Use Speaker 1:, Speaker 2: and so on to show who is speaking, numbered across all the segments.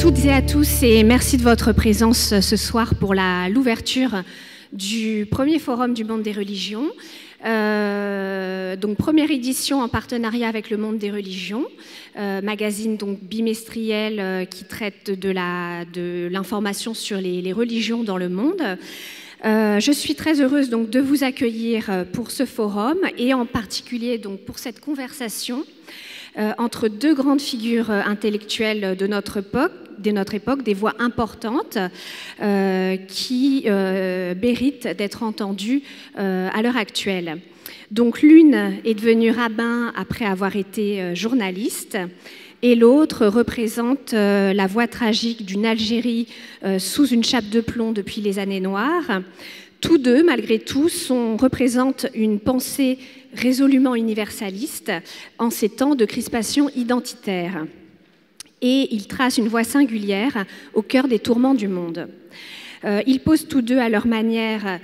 Speaker 1: toutes et à tous et merci de votre présence ce soir pour l'ouverture du premier forum du monde des religions. Donc première édition en partenariat avec le monde des religions, magazine donc bimestriel qui traite de l'information sur les religions dans le monde. Je suis très heureuse donc de vous accueillir pour ce forum et en particulier donc pour cette conversation entre deux grandes figures intellectuelles de notre époque, des voix importantes qui méritent d'être entendues à l'heure actuelle. Donc l'une est devenue rabbin après avoir été journaliste et l'autre représente la voix tragique d'une Algérie sous une chape de plomb depuis les années noires. Tous deux, malgré tout, représentent une pensée résolument universaliste en ces temps de crispation identitaire. Et ils tracent une voie singulière au cœur des tourments du monde. Ils posent tous deux à leur manière,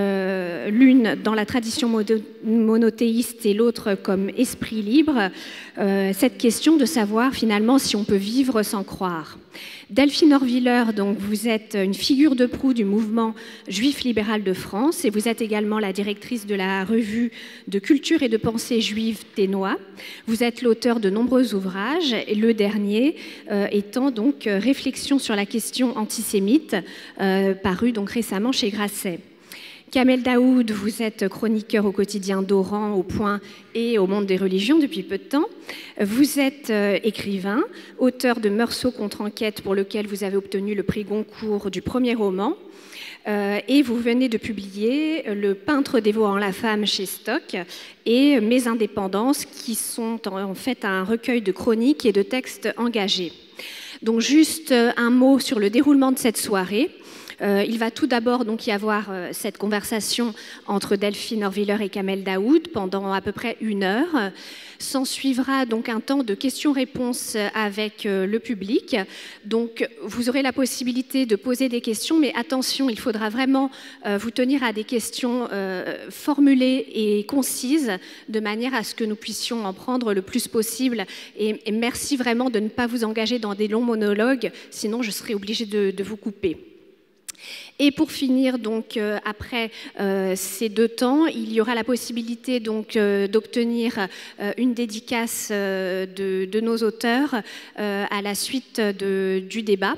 Speaker 1: l'une dans la tradition monothéiste et l'autre comme esprit libre, cette question de savoir finalement si on peut vivre sans croire. Delphine Orwiller, donc vous êtes une figure de proue du mouvement juif libéral de France et vous êtes également la directrice de la revue de culture et de pensée juive Ténois. Vous êtes l'auteur de nombreux ouvrages, et le dernier étant donc Réflexions sur la question antisémite, paru donc récemment chez Grasset. Kamel Daoud, vous êtes chroniqueur au quotidien d'Oran, au Point et au Monde des religions depuis peu de temps. Vous êtes écrivain, auteur de Meursault contre-enquête pour lequel vous avez obtenu le prix Goncourt du premier roman. Et vous venez de publier Le peintre dévorant la femme chez Stock et Mes indépendances qui sont en fait un recueil de chroniques et de textes engagés. Donc juste un mot sur le déroulement de cette soirée. Il va tout d'abord donc y avoir cette conversation entre Delphine Orwiller et Kamel Daoud pendant à peu près 1 heure. S'en suivra donc un temps de questions-réponses avec le public. Donc vous aurez la possibilité de poser des questions, mais attention, il faudra vraiment vous tenir à des questions formulées et concises, de manière à ce que nous puissions en prendre le plus possible. Et merci vraiment de ne pas vous engager dans des longs monologues, sinon je serai obligée de vous couper. Et pour finir, donc, après ces 2 temps, il y aura la possibilité donc, d'obtenir une dédicace de nos auteurs à la suite du débat.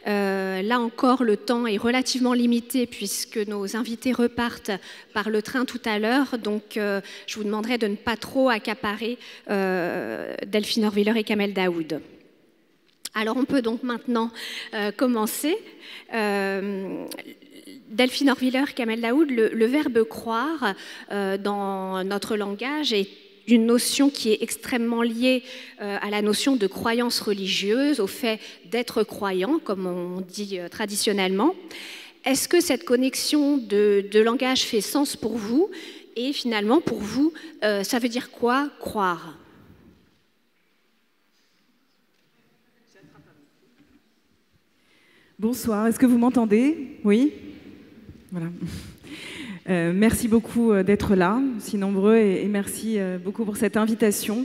Speaker 1: Là encore, le temps est relativement limité puisque nos invités repartent par le train tout à l'heure. Donc, je vous demanderai de ne pas trop accaparer Delphine Orwiller et Kamel Daoud. Alors, on peut donc maintenant commencer. Delphine Orwiller, Kamel Daoud, le verbe croire dans notre langage est une notion qui est extrêmement liée à la notion de croyance religieuse, au fait d'être croyant, comme on dit traditionnellement. Est-ce que cette connexion de langage fait sens pour vous? Et finalement, pour vous, ça veut dire quoi, croire?
Speaker 2: Bonsoir, est-ce que vous m'entendez? Oui? Voilà. Merci beaucoup d'être là, si nombreux, et merci beaucoup pour cette invitation.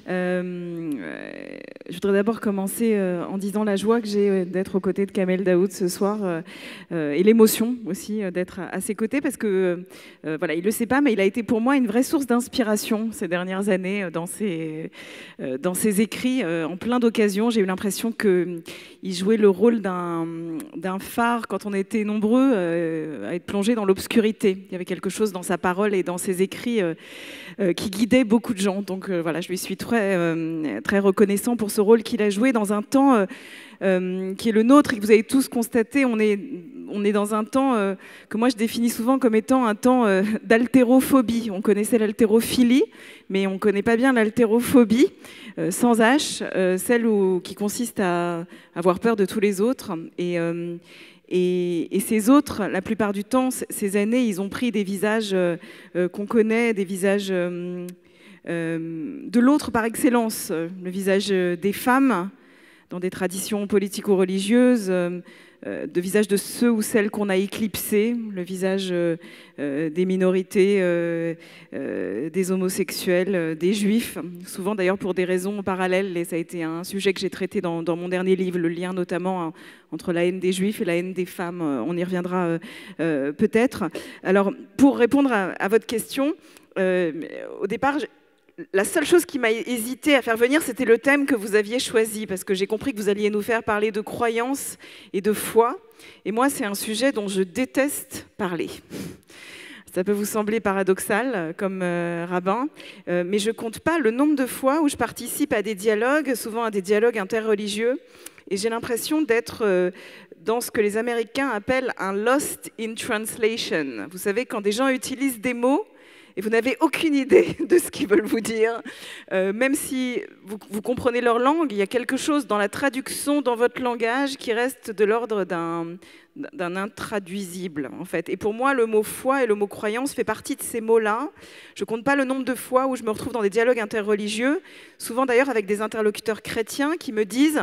Speaker 2: Je voudrais d'abord commencer en disant la joie que j'ai d'être aux côtés de Kamel Daoud ce soir et l'émotion aussi d'être à ses côtés parce que, voilà, il ne le sait pas, mais il a été pour moi une vraie source d'inspiration ces dernières années dans ses écrits. En plein d'occasions, j'ai eu l'impression qu'il jouait le rôle d'un phare quand on était nombreux à être plongés dans l'obscurité. Il y avait quelque chose dans sa parole et dans ses écrits qui guidait beaucoup de gens. Donc voilà, je lui suis très reconnaissant pour ce rôle qu'il a joué dans un temps qui est le nôtre et que vous avez tous constaté. On est dans un temps que moi je définis souvent comme étant un temps d'haltérophobie. On connaissait l'haltérophilie, mais on ne connaît pas bien l'haltérophobie, sans H, celle qui consiste à avoir peur de tous les autres. Et ces autres, la plupart du temps, ces années, ils ont pris des visages qu'on connaît, des visages de l'autre par excellence, le visage des femmes, dans des traditions politico-religieuses, de visage de ceux ou celles qu'on a éclipsés, le visage des minorités, des homosexuels, des juifs, souvent d'ailleurs pour des raisons parallèles, et ça a été un sujet que j'ai traité dans mon dernier livre, le lien notamment entre la haine des juifs et la haine des femmes, on y reviendra peut-être. Alors, pour répondre à votre question, au départ, la seule chose qui m'a hésité à faire venir, c'était le thème que vous aviez choisi, parce que j'ai compris que vous alliez nous faire parler de croyance et de foi. Et moi, c'est un sujet dont je déteste parler. Ça peut vous sembler paradoxal comme rabbin, mais je ne compte pas le nombre de fois où je participe à des dialogues, souvent à des dialogues interreligieux, et j'ai l'impression d'être dans ce que les Américains appellent un lost in translation. Vous savez, quand des gens utilisent des mots, et vous n'avez aucune idée de ce qu'ils veulent vous dire. Même si vous comprenez leur langue, il y a quelque chose dans la traduction, dans votre langage, qui reste de l'ordre d'un intraduisible, en fait. Et pour moi, le mot foi et le mot croyance fait partie de ces mots-là. Je ne compte pas le nombre de fois où je me retrouve dans des dialogues interreligieux, souvent d'ailleurs avec des interlocuteurs chrétiens qui me disent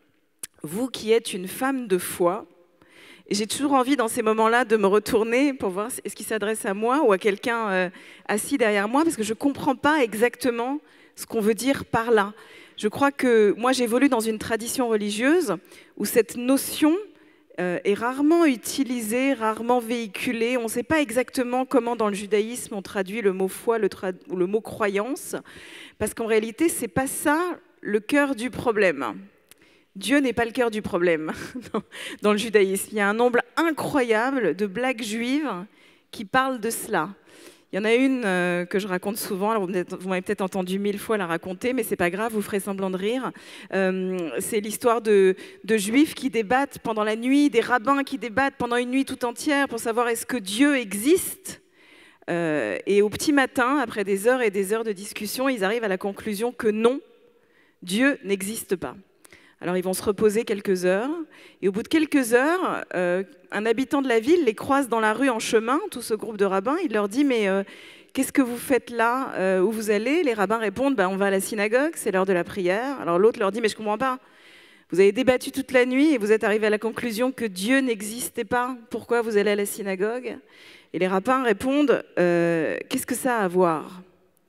Speaker 2: « Vous qui êtes une femme de foi », et j'ai toujours envie, dans ces moments-là, de me retourner pour voir est-ce qu'il s'adresse à moi ou à quelqu'un assis derrière moi, parce que je ne comprends pas exactement ce qu'on veut dire par là. Je crois que moi, j'évolue dans une tradition religieuse où cette notion est rarement utilisée, rarement véhiculée. On ne sait pas exactement comment, dans le judaïsme, on traduit le mot foi ou le mot croyance, parce qu'en réalité, ce n'est pas ça le cœur du problème. Dieu n'est pas le cœur du problème dans le judaïsme. Il y a un nombre incroyable de blagues juives qui parlent de cela. Il y en a une que je raconte souvent, alors vous m'avez peut-être entendu 1000 fois la raconter, mais c'est pas grave, vous ferez semblant de rire. C'est l'histoire de juifs qui débattent pendant la nuit, des rabbins qui débattent pendant une nuit tout entière pour savoir est-ce que Dieu existe. Et au petit matin, après des heures et des heures de discussion, ils arrivent à la conclusion que non, Dieu n'existe pas. Alors ils vont se reposer quelques heures, et au bout de quelques heures, un habitant de la ville les croise dans la rue en chemin, tout ce groupe de rabbins, il leur dit « Mais qu'est-ce que vous faites là, où vous allez ?» Les rabbins répondent « On va à la synagogue, c'est l'heure de la prière. » Alors l'autre leur dit « Mais je ne comprends pas, vous avez débattu toute la nuit et vous êtes arrivé à la conclusion que Dieu n'existait pas, pourquoi vous allez à la synagogue ?» Et les rabbins répondent « Qu'est-ce que ça a à voir ?»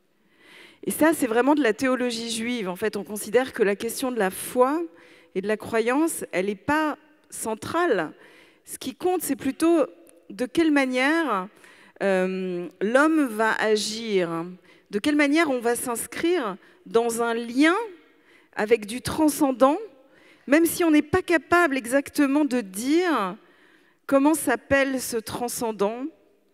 Speaker 2: Et ça, c'est vraiment de la théologie juive. En fait, on considère que la question de la foi et de la croyance, elle n'est pas centrale. Ce qui compte, c'est plutôt de quelle manière l'homme va agir, de quelle manière on va s'inscrire dans un lien avec du transcendant, même si on n'est pas capable exactement de dire comment s'appelle ce transcendant,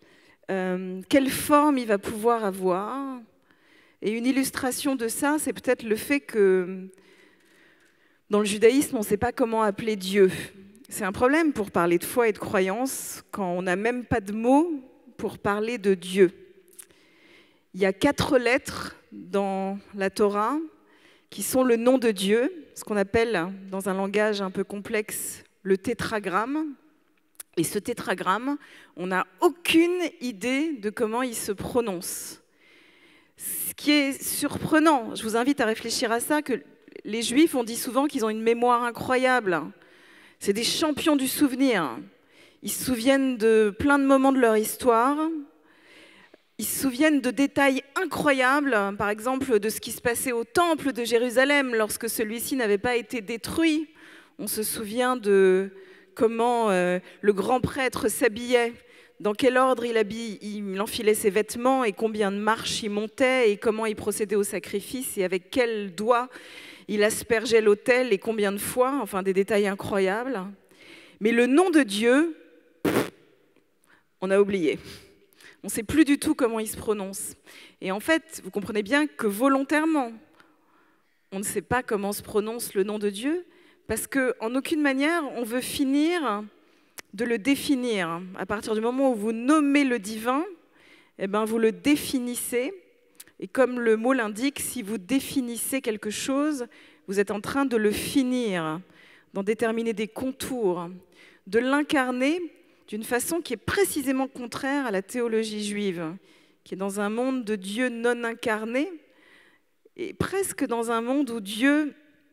Speaker 2: quelle forme il va pouvoir avoir. Et une illustration de ça, c'est peut-être le fait que dans le judaïsme, on ne sait pas comment appeler Dieu. C'est un problème pour parler de foi et de croyance quand on n'a même pas de mots pour parler de Dieu. Il y a 4 lettres dans la Torah qui sont le nom de Dieu, ce qu'on appelle, dans un langage un peu complexe, le tétragramme. Et ce tétragramme, on n'a aucune idée de comment il se prononce. Ce qui est surprenant, je vous invite à réfléchir à ça, que les Juifs, on dit souvent qu'ils ont une mémoire incroyable. C'est des champions du souvenir. Ils se souviennent de plein de moments de leur histoire. Ils se souviennent de détails incroyables, par exemple de ce qui se passait au temple de Jérusalem lorsque celui-ci n'avait pas été détruit. On se souvient de comment le grand prêtre s'habillait, dans quel ordre il enfilait ses vêtements et combien de marches il montait et comment il procédait au sacrifice et avec quel doigt il aspergeait l'autel et combien de fois, enfin des détails incroyables. Mais le nom de Dieu, on a oublié. On ne sait plus du tout comment il se prononce. Et en fait, vous comprenez bien que volontairement, on ne sait pas comment se prononce le nom de Dieu, parce qu'en aucune manière, on veut finir de le définir. À partir du moment où vous nommez le divin, eh ben, vous le définissez. Et comme le mot l'indique, si vous définissez quelque chose, vous êtes en train de le finir, d'en déterminer des contours, de l'incarner d'une façon qui est précisément contraire à la théologie juive, qui est dans un monde de Dieu non incarné, et presque dans un monde où Dieu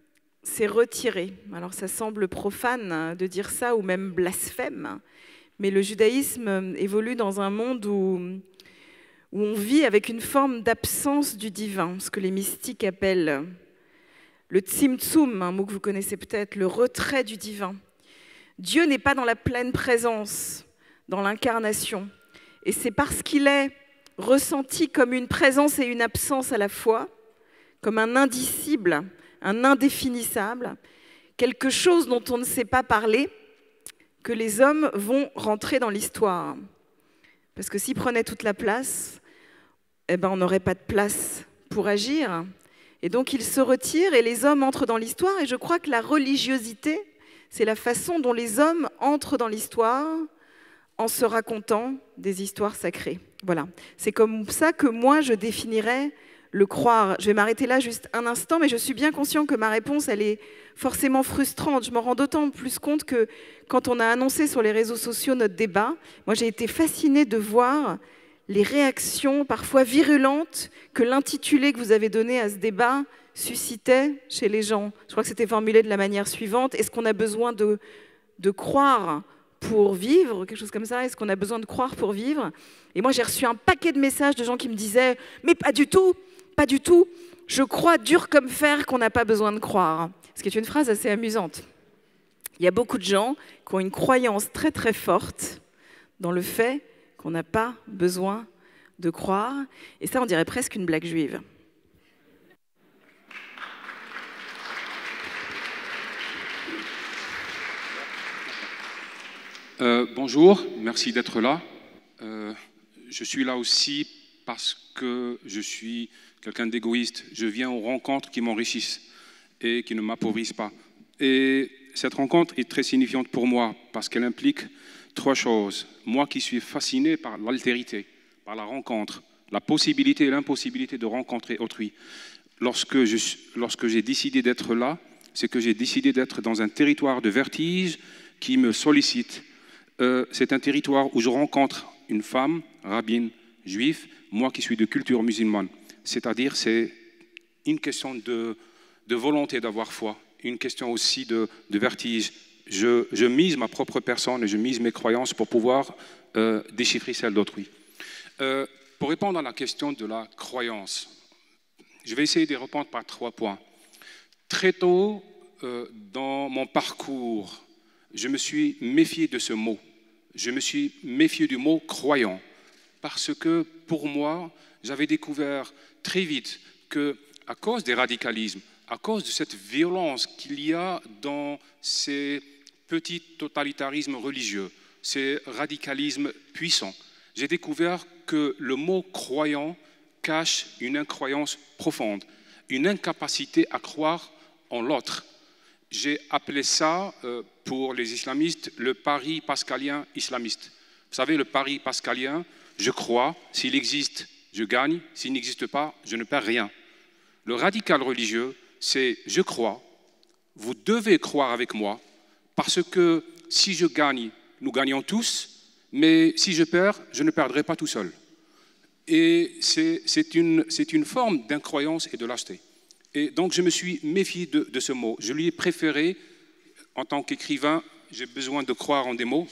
Speaker 2: s'est retiré. Alors ça semble profane de dire ça, ou même blasphème, mais le judaïsme évolue dans un monde où on vit avec une forme d'absence du divin, ce que les mystiques appellent le tzimtzum, un mot que vous connaissez peut-être, le retrait du divin. Dieu n'est pas dans la pleine présence, dans l'incarnation. Et c'est parce qu'il est ressenti comme une présence et une absence à la fois, comme un indicible, un indéfinissable, quelque chose dont on ne sait pas parler, que les hommes vont rentrer dans l'histoire. Parce que s'ils prenaient toute la place, eh ben, on n'aurait pas de place pour agir. Et donc ils se retirent et les hommes entrent dans l'histoire. Et je crois que la religiosité, c'est la façon dont les hommes entrent dans l'histoire en se racontant des histoires sacrées. Voilà, c'est comme ça que moi je définirais le croire. Je vais m'arrêter là juste un instant, mais je suis bien conscient que ma réponse, elle est forcément frustrante. Je m'en rends d'autant plus compte que quand on a annoncé sur les réseaux sociaux notre débat, moi j'ai été fascinée de voir les réactions parfois virulentes que l'intitulé que vous avez donné à ce débat suscitait chez les gens. Je crois que c'était formulé de la manière suivante: est-ce qu'on a besoin de croire pour vivre, quelque chose comme ça? Est-ce qu'on a besoin de croire pour vivre? Et moi, j'ai reçu un paquet de messages de gens qui me disaient « Mais pas du tout, pas du tout. Je crois dur comme fer qu'on n'a pas besoin de croire. » Ce qui est une phrase assez amusante. Il y a beaucoup de gens qui ont une croyance très très forte dans le fait qu'on n'a pas besoin de croire. Et ça, on dirait presque une blague juive.
Speaker 3: Bonjour, merci d'être là. Je suis là aussi parce que je suis quelqu'un d'égoïste. Je viens aux rencontres qui m'enrichissent et qui ne m'appauvrissent pas. Et cette rencontre est très signifiante pour moi parce qu'elle implique trois choses. Moi qui suis fasciné par l'altérité, par la rencontre, la possibilité et l'impossibilité de rencontrer autrui. Lorsque j'ai décidé d'être là, c'est que j'ai décidé d'être dans un territoire de vertige qui me sollicite. C'est un territoire où je rencontre une femme, rabbine, juive, moi qui suis de culture musulmane. C'est-à-dire, c'est une question de volonté d'avoir foi, une question aussi de vertige. Je mise ma propre personne et je mise mes croyances pour pouvoir déchiffrer celles d'autrui. Pour répondre à la question de la croyance, je vais essayer de répondre par 3 points. Très tôt dans mon parcours, je me suis méfié de ce mot. Je me suis méfié du mot « croyant » parce que, pour moi, j'avais découvert très vite qu'à cause des radicalismes, à cause de cette violence qu'il y a dans ces petits totalitarismes religieux, ces radicalismes puissants, j'ai découvert que le mot « croyant » cache une incroyance profonde, une incapacité à croire en l'autre. J'ai appelé ça, pour les islamistes, le pari pascalien islamiste. Vous savez, le pari pascalien, je crois, s'il existe, je gagne, s'il n'existe pas, je ne perds rien. Le radical religieux, c'est je crois, vous devez croire avec moi, parce que si je gagne, nous gagnons tous, mais si je perds, je ne perdrai pas tout seul. Et c'est une forme d'incroyance et de lâcheté. Et donc, je me suis méfié de ce mot. Je lui ai préféré, en tant qu'écrivain, j'ai besoin de croire en des mots.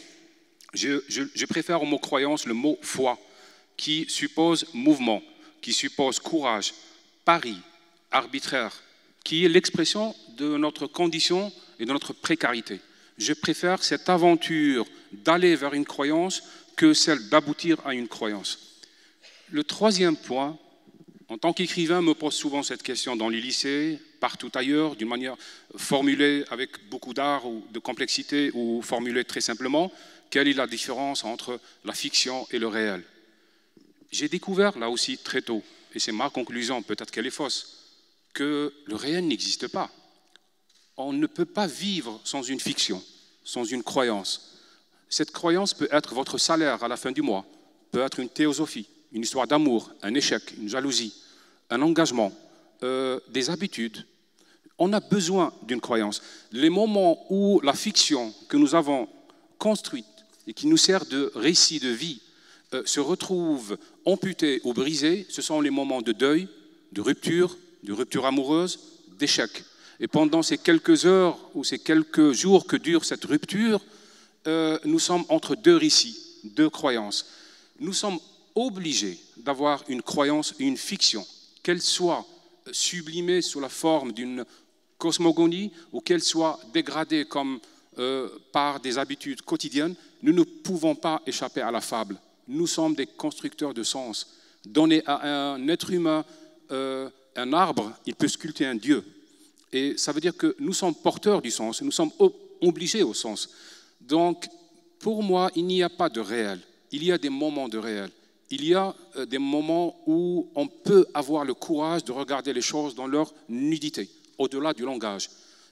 Speaker 3: Je préfère au mot croyance le mot foi, qui suppose mouvement, qui suppose courage, pari, arbitraire, qui est l'expression de notre condition et de notre précarité. Je préfère cette aventure d'aller vers une croyance que celle d'aboutir à une croyance. Le troisième point, en tant qu'écrivain, me pose souvent cette question dans les lycées, partout ailleurs, d'une manière formulée avec beaucoup d'art ou de complexité, ou formulée très simplement, quelle est la différence entre la fiction et le réel? J'ai découvert là aussi très tôt, et c'est ma conclusion, peut-être qu'elle est fausse, que le réel n'existe pas. On ne peut pas vivre sans une fiction, sans une croyance. Cette croyance peut être votre salaire à la fin du mois, peut être une théosophie, une histoire d'amour, un échec, une jalousie, un engagement, des habitudes. On a besoin d'une croyance. Les moments où la fiction que nous avons construite et qui nous sert de récit de vie se retrouve amputée ou brisée, ce sont les moments de deuil, de rupture amoureuse, d'échec. Et pendant ces quelques heures ou ces quelques jours que dure cette rupture, nous sommes entre deux récits, deux croyances. Nous sommes obligés d'avoir une croyance et une fiction, qu'elle soit sublimée sous la forme d'une cosmogonie ou qu'elle soit dégradée comme par des habitudes quotidiennes. Nous ne pouvons pas échapper à la fable. Nous sommes des constructeurs de sens. Donner à un être humain un arbre, il peut sculpter un dieu. Et ça veut dire que nous sommes porteurs du sens, nous sommes obligés au sens. Donc, pour moi, il n'y a pas de réel. Il y a des moments de réel. Il y a des moments où on peut avoir le courage de regarder les choses dans leur nudité, au-delà du langage.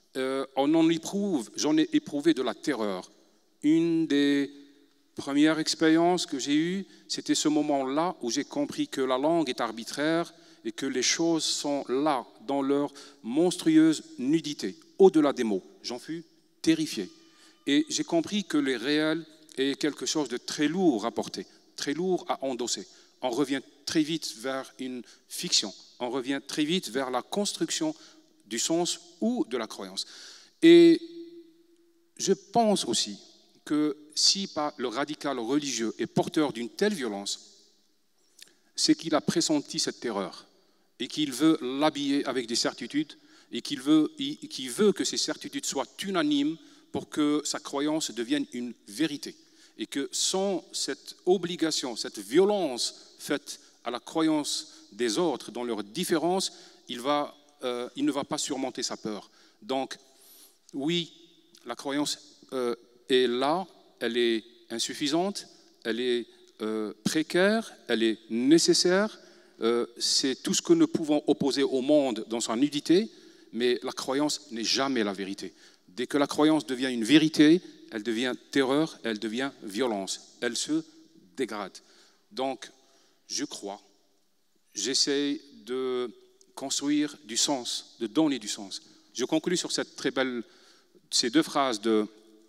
Speaker 3: J'en ai éprouvé de la terreur. Une des premières expériences que j'ai eues, c'était ce moment-là où j'ai compris que la langue est arbitraire et que les choses sont là, dans leur monstrueuse nudité, au-delà des mots. J'en fus terrifié. Et j'ai compris que le réel est quelque chose de très lourd à porter, très lourd à endosser. On revient très vite vers une fiction, on revient très vite vers la construction du sens ou de la croyance. Et je pense aussi que si le radical religieux est porteur d'une telle violence, c'est qu'il a pressenti cette terreur et qu'il veut l'habiller avec des certitudes et qu'il veut que ces certitudes soient unanimes pour que sa croyance devienne une vérité. Et que sans cette obligation, cette violence faite à la croyance des autres dans leurs différences, il ne va pas surmonter sa peur. Donc, oui, la croyance est là, elle est insuffisante, elle est précaire, elle est nécessaire. C'est tout ce que nous pouvons opposer au monde dans sa nudité, mais la croyance n'est jamais la vérité. Dès que la croyance devient une vérité, elle devient terreur, elle devient violence, elle se dégrade. Donc, je crois, j'essaie de construire du sens, de donner du sens. Je conclus sur ces deux phrases de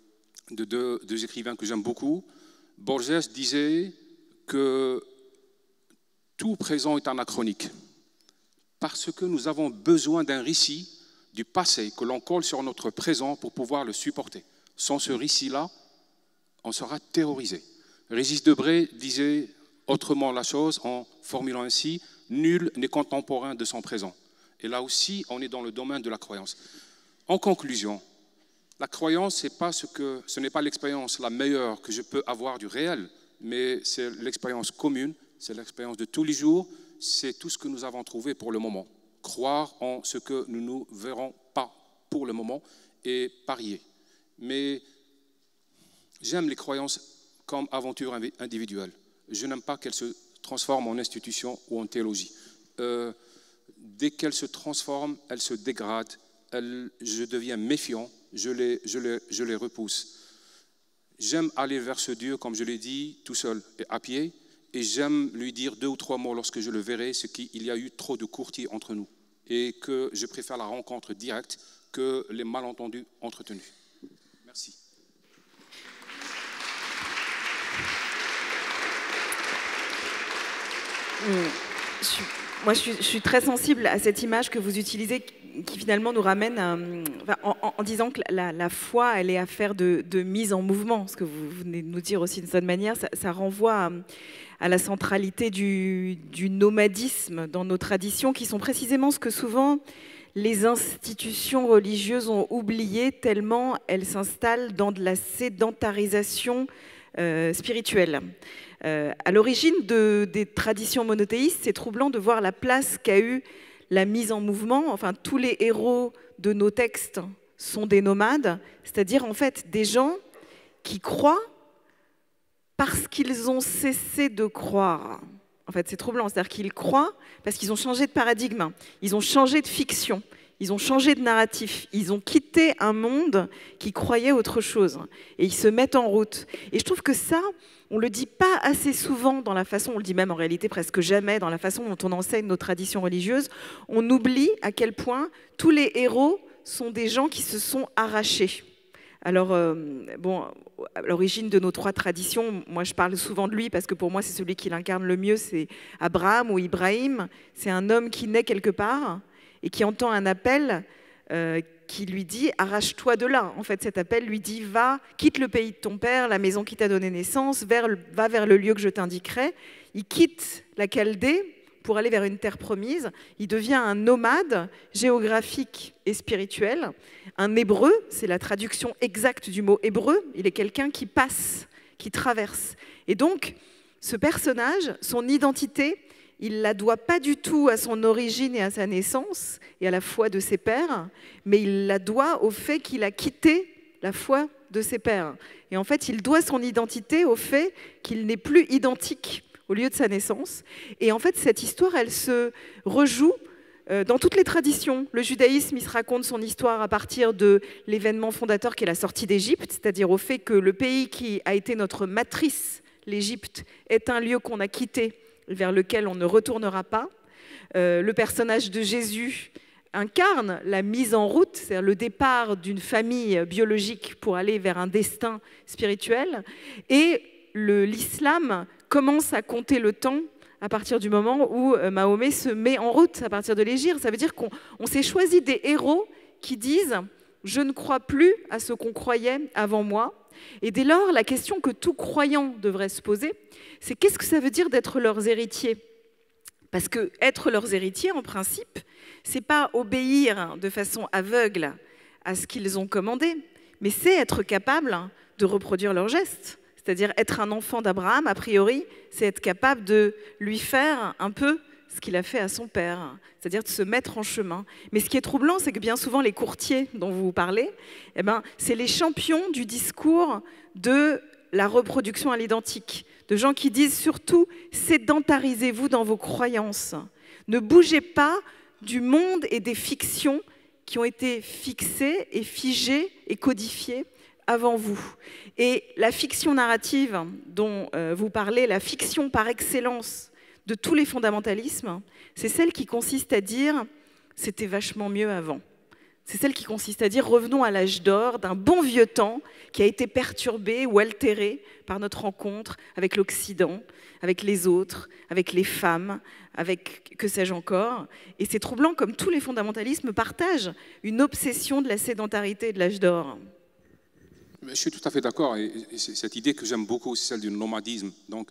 Speaker 3: deux écrivains que j'aime beaucoup. Borges disait que tout présent est anachronique, parce que nous avons besoin d'un récit du passé que l'on colle sur notre présent pour pouvoir le supporter. Sans ce récit-là, on sera terrorisé. Régis Debray disait autrement la chose en formulant ainsi « Nul n'est contemporain de son présent ». Et là aussi, on est dans le domaine de la croyance. En conclusion, la croyance, ce n'est pas l'expérience la meilleure que je peux avoir du réel, mais c'est l'expérience commune, c'est l'expérience de tous les jours, c'est tout ce que nous avons trouvé pour le moment. Croire en ce que nous ne verrons pas pour le moment et parier. Mais j'aime les croyances comme aventure individuelle. Je n'aime pas qu'elles se transforment en institution ou en théologie. Dès qu'elles se transforment, elles se dégradent, je deviens méfiant, je les repousse. J'aime aller vers ce Dieu, comme je l'ai dit, tout seul et à pied, et j'aime lui dire 2 ou 3 mots lorsque je le verrai, ce qu'il y a eu trop de courtiers entre nous, et que je préfère la rencontre directe que les malentendus entretenus. Merci.
Speaker 2: Moi, je suis très sensible à cette image que vous utilisez qui finalement nous ramène en disant que la foi, elle est affaire de mise en mouvement. Ce que vous venez de nous dire aussi d'une certaine manière, ça renvoie à la centralité du nomadisme dans nos traditions, qui sont précisément ce que souvent les institutions religieuses ont oublié, tellement elles s'installent dans de la sédentarisation spirituelle. À l'origine des traditions monothéistes, c'est troublant de voir la place qu'a eu la mise en mouvement. Enfin, tous les héros de nos textes sont des nomades, c'est-à-dire en fait des gens qui croient parce qu'ils ont cessé de croire. En fait, c'est troublant, c'est-à-dire qu'ils croient parce qu'ils ont changé de paradigme, ils ont changé de fiction, ils ont changé de narratif, ils ont quitté un monde qui croyait autre chose et ils se mettent en route. Et je trouve que ça, on ne le dit pas assez souvent dans la façon, on le dit même en réalité presque jamais, dans la façon dont on enseigne nos traditions religieuses. On oublie à quel point tous les héros sont des gens qui se sont arrachés. Alors, bon, à l'origine de nos 3 traditions, moi je parle souvent de lui parce que pour moi c'est celui qui l'incarne le mieux, c'est Abraham ou Ibrahim. C'est un homme qui naît quelque part et qui entend un appel qui lui dit « arrache-toi de là ». En fait, cet appel lui dit « va, quitte le pays de ton père, la maison qui t'a donné naissance, va vers le lieu que je t'indiquerai ». Il quitte la Chaldée pour aller vers une terre promise. Il devient un nomade géographique et spirituel. Un hébreu, c'est la traduction exacte du mot hébreu. Il est quelqu'un qui passe, qui traverse. Et donc, ce personnage, son identité, il ne la doit pas du tout à son origine et à sa naissance et à la foi de ses pères, mais il la doit au fait qu'il a quitté la foi de ses pères. Et en fait, il doit son identité au fait qu'il n'est plus identique au lieu de sa naissance. Et en fait, cette histoire, elle se rejoue dans toutes les traditions. Le judaïsme, il se raconte son histoire à partir de l'événement fondateur qui est la sortie d'Égypte, c'est-à-dire au fait que le pays qui a été notre matrice, l'Égypte, est un lieu qu'on a quitté, vers lequel on ne retournera pas. Le personnage de Jésus incarne la mise en route, c'est-à-dire le départ d'une famille biologique pour aller vers un destin spirituel. Et l'islam commence à compter le temps à partir du moment où Mahomet se met en route, à partir de l'hégire. Ça veut dire qu'on s'est choisi des héros qui disent « je ne crois plus à ce qu'on croyait avant moi ». Et dès lors, la question que tout croyant devrait se poser, c'est qu'est-ce que ça veut dire d'être leurs héritiers? Parce que être leurs héritiers, en principe, c'est pas obéir de façon aveugle à ce qu'ils ont commandé, mais c'est être capable de reproduire leurs gestes. C'est-à-dire être un enfant d'Abraham, a priori, c'est être capable de lui faire un peu ce qu'il a fait à son père, c'est-à-dire de se mettre en chemin. Mais ce qui est troublant, c'est que bien souvent, les courtiers dont vous parlez, eh ben, c'est les champions du discours de la reproduction à l'identique, de gens qui disent surtout « sédentarisez-vous dans vos croyances, ne bougez pas du monde et des fictions qui ont été fixées et figées et codifiées avant vous ». Et la fiction narrative dont vous parlez, la fiction par excellence de tous les fondamentalismes, c'est celle qui consiste à dire « c'était vachement mieux avant ». C'est celle qui consiste à dire « revenons à l'âge d'or d'un bon vieux temps qui a été perturbé ou altéré par notre rencontre avec l'Occident, avec les autres, avec les femmes, avec que sais-je encore ». Et c'est troublant comme tous les fondamentalismes partagent une obsession de la sédentarité et de l'âge d'or.
Speaker 3: Je suis tout à fait d'accord. Et cette idée que j'aime beaucoup, c'est celle du nomadisme. Donc,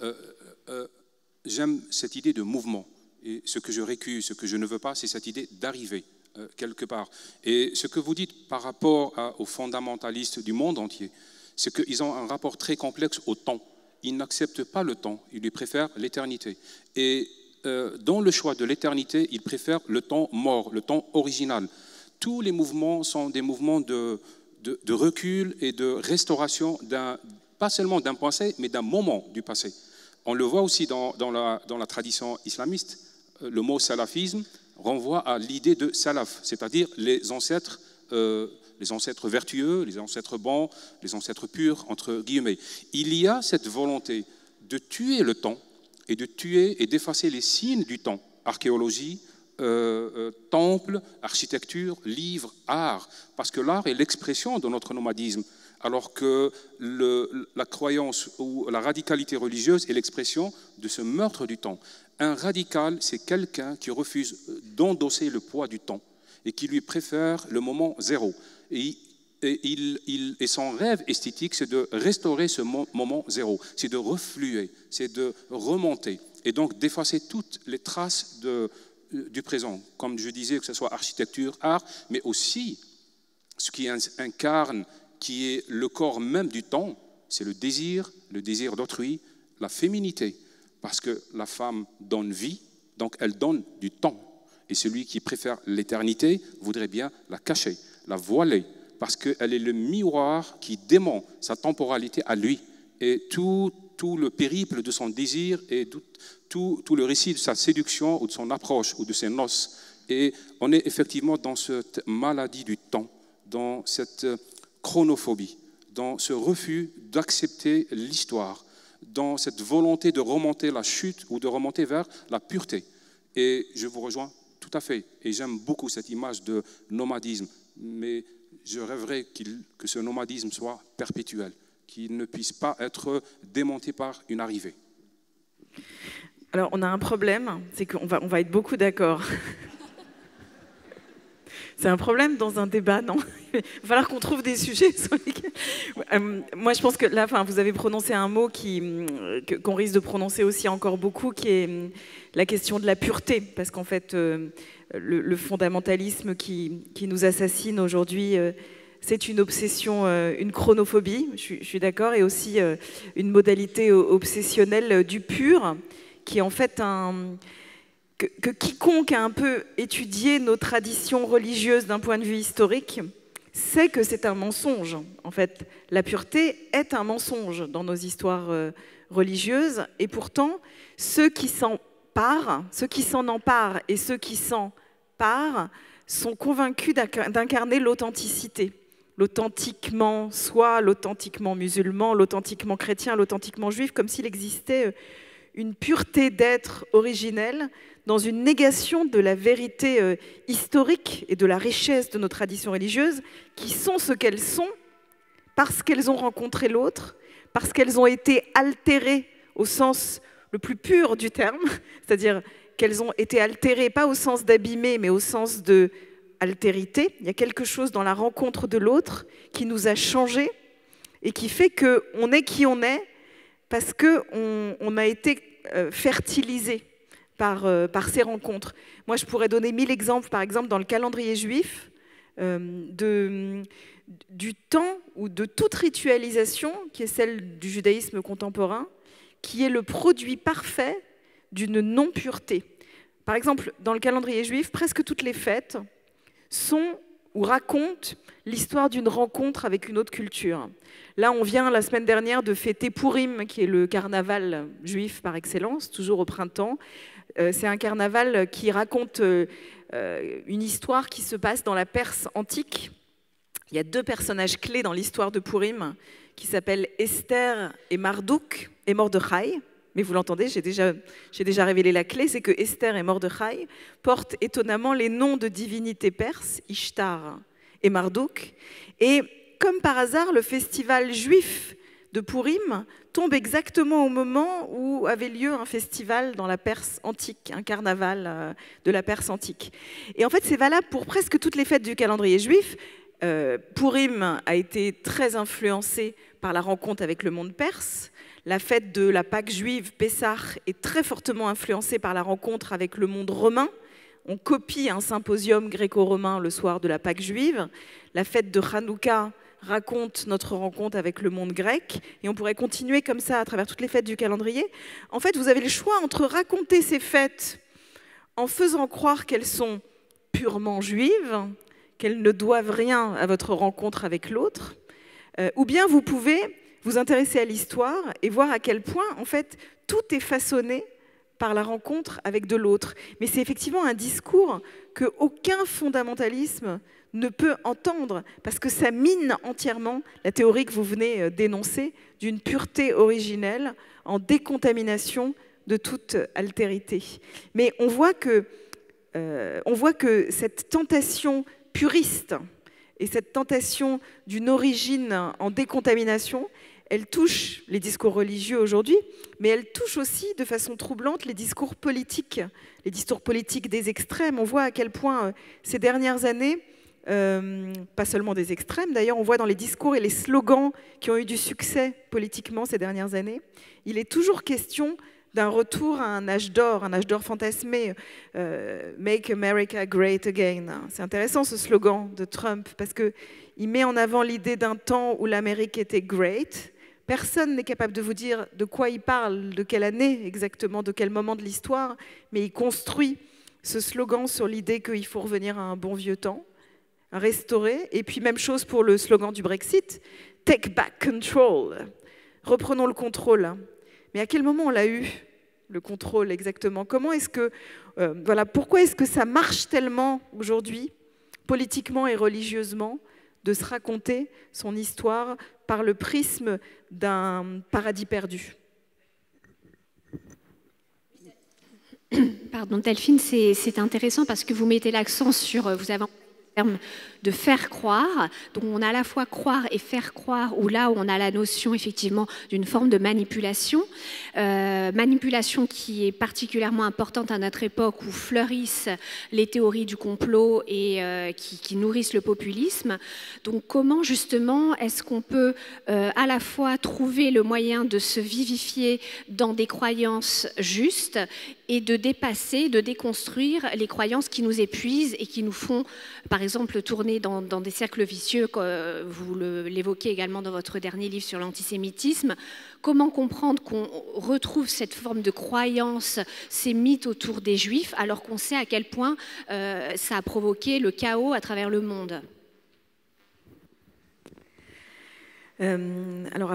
Speaker 3: j'aime cette idée de mouvement. Et ce que je récuse, ce que je ne veux pas, c'est cette idée d'arriver quelque part. Et ce que vous dites par rapport aux fondamentalistes du monde entier, c'est qu'ils ont un rapport très complexe au temps. Ils n'acceptent pas le temps, ils lui préfèrent l'éternité. Et dans le choix de l'éternité, ils préfèrent le temps mort, le temps original. Tous les mouvements sont des mouvements de recul et de restauration, pas seulement d'un passé, mais d'un moment du passé. On le voit aussi dans la tradition islamiste. Le mot salafisme renvoie à l'idée de salaf, c'est-à-dire les ancêtres vertueux, les ancêtres bons, les ancêtres purs, entre guillemets. Il y a cette volonté de tuer le temps et de tuer et d'effacer les signes du temps, archéologie, temple, architecture, livre, art, parce que l'art est l'expression de notre nomadisme, alors que la croyance ou la radicalité religieuse est l'expression de ce meurtre du temps. Un radical, c'est quelqu'un qui refuse d'endosser le poids du temps et qui lui préfère le moment zéro. Et son rêve esthétique, c'est de restaurer ce moment zéro, c'est de refluer, c'est de remonter, et donc d'effacer toutes les traces du présent, comme je disais, que ce soit architecture, art, mais aussi ce qui incarne, qui est le corps même du temps, c'est le désir d'autrui, la féminité, parce que la femme donne vie, donc elle donne du temps. Et celui qui préfère l'éternité voudrait bien la cacher, la voiler, parce qu'elle est le miroir qui dément sa temporalité à lui. Et tout le périple de son désir et tout le récit de sa séduction ou de son approche ou de ses noces. Et on est effectivement dans cette maladie du temps, dans cette chronophobie, dans ce refus d'accepter l'histoire, dans cette volonté de remonter la chute ou de remonter vers la pureté. Et je vous rejoins tout à fait. Et j'aime beaucoup cette image de nomadisme. Mais je rêverais que ce nomadisme soit perpétuel, qu'il ne puisse pas être démonté par une arrivée.
Speaker 2: Alors, on a un problème, c'est qu'on va être beaucoup d'accord C'est un problème dans un débat, non? Il va falloir qu'on trouve des sujets sur lesquels... moi, je pense que là, vous avez prononcé un mot qu'on risque de prononcer aussi encore beaucoup, qui est la question de la pureté. Parce qu'en fait, le fondamentalisme qui nous assassine aujourd'hui, c'est une obsession, une chronophobie, je suis d'accord, et aussi une modalité obsessionnelle du pur, qui est en fait que quiconque a un peu étudié nos traditions religieuses d'un point de vue historique sait que c'est un mensonge. En fait, la pureté est un mensonge dans nos histoires religieuses, et pourtant, ceux qui s'en emparent et ceux qui s'en parent sont convaincus d'incarner l'authenticité. L'authentiquement soi, l'authentiquement musulman, l'authentiquement chrétien, l'authentiquement juif, comme s'il existait une pureté d'être originelle dans une négation de la vérité historique et de la richesse de nos traditions religieuses, qui sont ce qu'elles sont parce qu'elles ont rencontré l'autre, parce qu'elles ont été altérées au sens le plus pur du terme, c'est-à-dire qu'elles ont été altérées, pas au sens d'abîmer, mais au sens de altérité. Il y a quelque chose dans la rencontre de l'autre qui nous a changés et qui fait qu'on est qui on est parce qu'on a été fertilisé par ces rencontres. Moi, je pourrais donner 1000 exemples, par exemple, dans le calendrier juif, du temps ou de toute ritualisation, qui est celle du judaïsme contemporain, qui est le produit parfait d'une non-pureté. Par exemple, dans le calendrier juif, presque toutes les fêtes sont ou racontent l'histoire d'une rencontre avec une autre culture. Là, on vient la semaine dernière de fêter Purim, qui est le carnaval juif par excellence, toujours au printemps. C'est un carnaval qui raconte une histoire qui se passe dans la Perse antique. Il y a 2 personnages clés dans l'histoire de Purim qui s'appellent Esther et Marduk et Mordechai. Mais vous l'entendez, j'ai déjà révélé la clé, c'est que Esther et Mordechai portent étonnamment les noms de divinités perses, Ishtar et Marduk. Et comme par hasard, le festival juif de Purim tombe exactement au moment où avait lieu un festival dans la Perse antique, un carnaval de la Perse antique. Et en fait, c'est valable pour presque toutes les fêtes du calendrier juif. Purim a été très influencé par la rencontre avec le monde perse. La fête de la Pâque juive, Pessah, est très fortement influencée par la rencontre avec le monde romain. On copie un symposium gréco-romain le soir de la Pâque juive. La fête de Hanouka raconte notre rencontre avec le monde grec. Et on pourrait continuer comme ça à travers toutes les fêtes du calendrier. En fait, vous avez le choix entre raconter ces fêtes en faisant croire qu'elles sont purement juives, qu'elles ne doivent rien à votre rencontre avec l'autre, ou bien vous pouvez vous intéresser à l'histoire et voir à quel point, en fait, tout est façonné par la rencontre avec de l'autre. Mais c'est effectivement un discours qu'aucun fondamentalisme ne peut entendre, parce que ça mine entièrement la théorie que vous venez d'énoncer d'une pureté originelle en décontamination de toute altérité. Mais on voit que cette tentation puriste et cette tentation d'une origine en décontamination, elle touche les discours religieux aujourd'hui, mais elle touche aussi de façon troublante les discours politiques des extrêmes. On voit à quel point ces dernières années, pas seulement des extrêmes d'ailleurs, on voit dans les discours et les slogans qui ont eu du succès politiquement ces dernières années, il est toujours question d'un retour à un âge d'or fantasmé, Make America Great Again. C'est intéressant ce slogan de Trump parce qu'il met en avant l'idée d'un temps où l'Amérique était great. Personne n'est capable de vous dire de quoi il parle, de quelle année exactement, de quel moment de l'histoire, mais il construit ce slogan sur l'idée qu'il faut revenir à un bon vieux temps, restaurer. Et puis même chose pour le slogan du Brexit, Take back control. Reprenons le contrôle. Mais à quel moment on l'a eu, le contrôle exactement? Comment est-ce que, pourquoi est-ce que ça marche tellement aujourd'hui, politiquement et religieusement, de se raconter son histoire par le prisme d'un paradis perdu?
Speaker 1: Pardon, Delphine, c'est intéressant parce que vous mettez l'accent sur... Vous avez de faire croire. Donc on a à la fois croire et faire croire, ou là où on a la notion effectivement d'une forme de manipulation, manipulation qui est particulièrement importante à notre époque où fleurissent les théories du complot et qui nourrissent le populisme. Donc comment justement est-ce qu'on peut à la fois trouver le moyen de se vivifier dans des croyances justes et de dépasser, de déconstruire les croyances qui nous épuisent et qui nous font, par exemple, tourner dans des cercles vicieux, comme vous l'évoquez également dans votre dernier livre sur l'antisémitisme. Comment comprendre qu'on retrouve cette forme de croyance, ces mythes autour des Juifs, alors qu'on sait à quel point ça a provoqué le chaos à travers le monde?
Speaker 2: Alors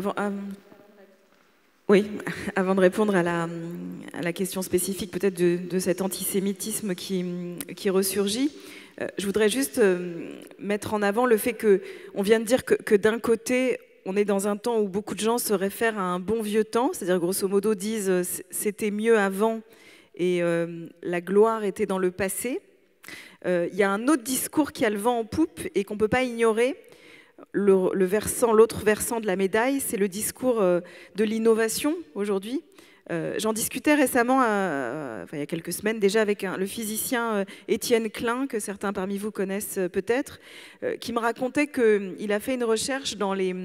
Speaker 2: oui, avant de répondre à la question spécifique peut-être de cet antisémitisme qui ressurgit, je voudrais juste mettre en avant le fait qu'on vient de dire que d'un côté, on est dans un temps où beaucoup de gens se réfèrent à un bon vieux temps, c'est-à-dire grosso modo disent c'était mieux avant et la gloire était dans le passé. Il y a un autre discours qui a le vent en poupe et qu'on ne peut pas ignorer. L'autre versant de la médaille, c'est le discours de l'innovation aujourd'hui. J'en discutais récemment, il y a quelques semaines déjà, avec le physicien Étienne Klein, que certains parmi vous connaissent peut-être, qui me racontait qu'il a fait une recherche dans les...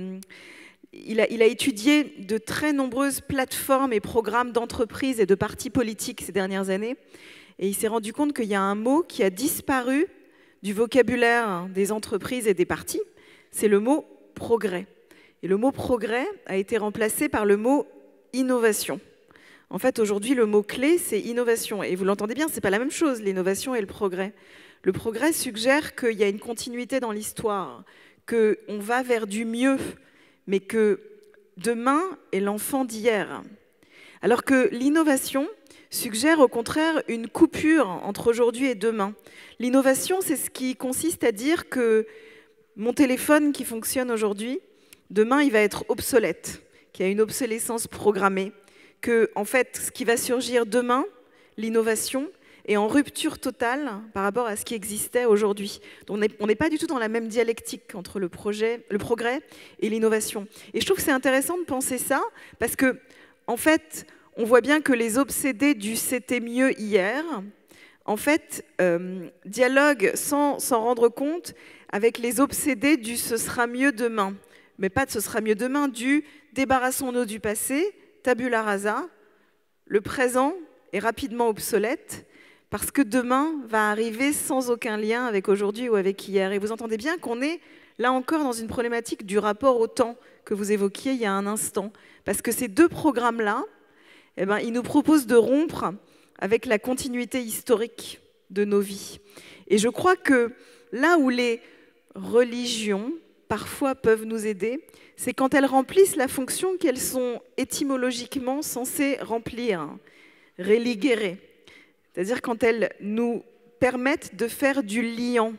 Speaker 2: Il a étudié de très nombreuses plateformes et programmes d'entreprises et de partis politiques ces dernières années, et il s'est rendu compte qu'il y a un mot qui a disparu du vocabulaire des entreprises et des partis, c'est le mot progrès. Et le mot progrès a été remplacé par le mot innovation. En fait, aujourd'hui, le mot-clé, c'est innovation. Et vous l'entendez bien, ce n'est pas la même chose, l'innovation et le progrès. Le progrès suggère qu'il y a une continuité dans l'histoire, qu'on va vers du mieux, mais que demain est l'enfant d'hier. Alors que l'innovation suggère au contraire une coupure entre aujourd'hui et demain. L'innovation, c'est ce qui consiste à dire que mon téléphone qui fonctionne aujourd'hui, demain, il va être obsolète, qu'il y a une obsolescence programmée, que, en fait, ce qui va surgir demain, l'innovation, est en rupture totale par rapport à ce qui existait aujourd'hui. Donc, on n'est pas du tout dans la même dialectique entre le progrès et l'innovation. Et je trouve que c'est intéressant de penser ça, parce que, en fait, on voit bien que les obsédés du « c'était mieux hier », en fait, dialoguent sans s'en rendre compte avec les obsédés du « ce sera mieux demain », mais pas de « ce sera mieux demain », du « débarrassons-nous du passé », tabula rasa, le présent est rapidement obsolète, parce que demain va arriver sans aucun lien avec aujourd'hui ou avec hier. Et vous entendez bien qu'on est là encore dans une problématique du rapport au temps que vous évoquiez il y a un instant. Parce que ces deux programmes-là, eh ben, ils nous proposent de rompre avec la continuité historique de nos vies. Et je crois que là où les religions, parfois, peuvent nous aider, c'est quand elles remplissent la fonction qu'elles sont étymologiquement censées remplir, religere. C'est-à-dire quand elles nous permettent de faire du lien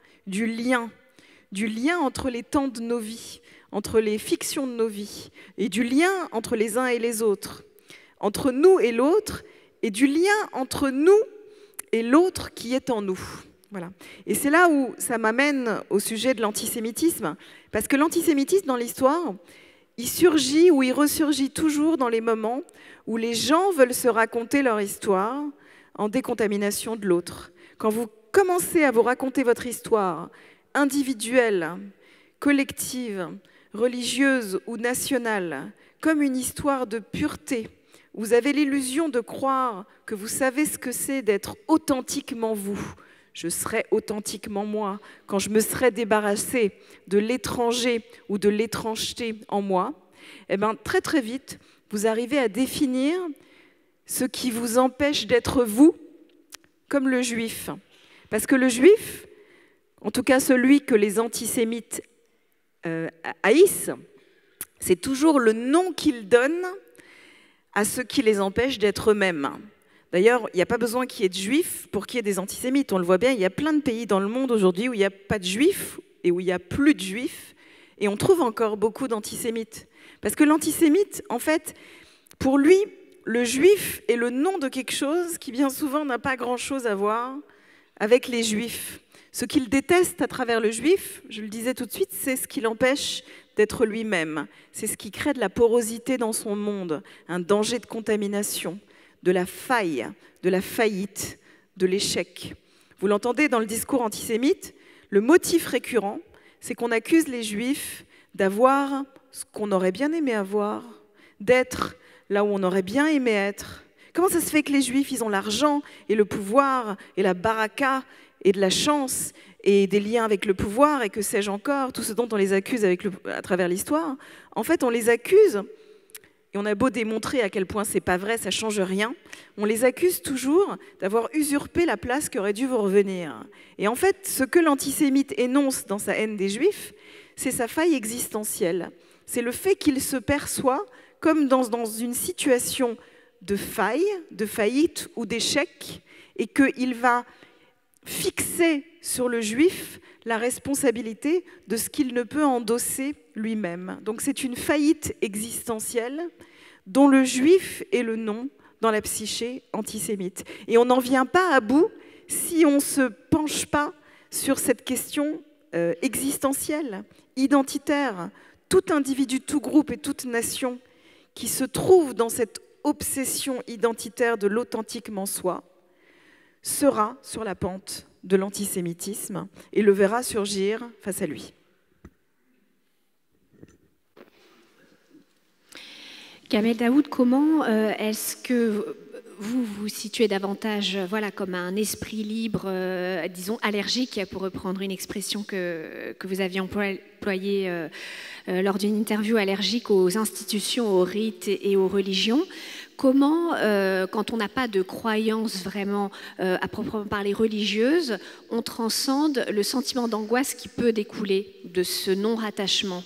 Speaker 2: entre les temps de nos vies, entre les fictions de nos vies, et du lien entre les uns et les autres, entre nous et l'autre, et du lien entre nous et l'autre qui est en nous. Voilà. Et c'est là où ça m'amène au sujet de l'antisémitisme, parce que l'antisémitisme dans l'histoire, il surgit ou il ressurgit toujours dans les moments où les gens veulent se raconter leur histoire en décontamination de l'autre. Quand vous commencez à vous raconter votre histoire individuelle, collective, religieuse ou nationale, comme une histoire de pureté, vous avez l'illusion de croire que vous savez ce que c'est d'être authentiquement vous. Je serai authentiquement moi quand je me serai débarrassé de l'étranger ou de l'étrangeté en moi. Eh bien, très très vite, vous arrivez à définir ce qui vous empêche d'être vous, comme le juif. Parce que le juif, en tout cas celui que les antisémites haïssent, c'est toujours le nom qu'ils donnent à ceux qui les empêchent d'être eux-mêmes. D'ailleurs, il n'y a pas besoin qu'il y ait de juifs pour qu'il y ait des antisémites. On le voit bien, il y a plein de pays dans le monde aujourd'hui où il n'y a pas de juifs et où il n'y a plus de juifs. Et on trouve encore beaucoup d'antisémites. Parce que l'antisémite, en fait, pour lui, le juif est le nom de quelque chose qui bien souvent n'a pas grand-chose à voir avec les juifs. Ce qu'il déteste à travers le juif, je le disais tout de suite, c'est ce qui l'empêche d'être lui-même. C'est ce qui crée de la porosité dans son monde, un danger de contamination, de la faille, de la faillite, de l'échec. Vous l'entendez dans le discours antisémite, le motif récurrent, c'est qu'on accuse les juifs d'avoir ce qu'on aurait bien aimé avoir, d'être là où on aurait bien aimé être. Comment ça se fait que les juifs, ils ont l'argent et le pouvoir et la baraka et de la chance et des liens avec le pouvoir et que sais-je encore, tout ce dont on les accuse à travers l'histoire? En fait, on les accuse, et on a beau démontrer à quel point c'est pas vrai, ça change rien, on les accuse toujours d'avoir usurpé la place qui aurait dû vous revenir. Et en fait, ce que l'antisémite énonce dans sa haine des juifs, c'est sa faille existentielle. C'est le fait qu'il se perçoit comme dans une situation de faille, de faillite ou d'échec, et qu'il va fixer sur le juif la responsabilité de ce qu'il ne peut endosser lui-même. Donc c'est une faillite existentielle dont le juif est le nom dans la psyché antisémite. Et on n'en vient pas à bout si on ne se penche pas sur cette question existentielle, identitaire. Tout individu, tout groupe et toute nation qui se trouve dans cette obsession identitaire de l'authentiquement soi sera sur la pente de l'antisémitisme et le verra surgir face à lui.
Speaker 1: Kamel Daoud, comment est-ce que vous vous situez davantage comme un esprit libre, disons allergique, pour reprendre une expression que vous aviez employée lors d'une interview, allergique aux institutions, aux rites et aux religions? Comment, quand on n'a pas de croyance vraiment à proprement parler religieuse, on transcende le sentiment d'angoisse qui peut découler de ce non-rattachement?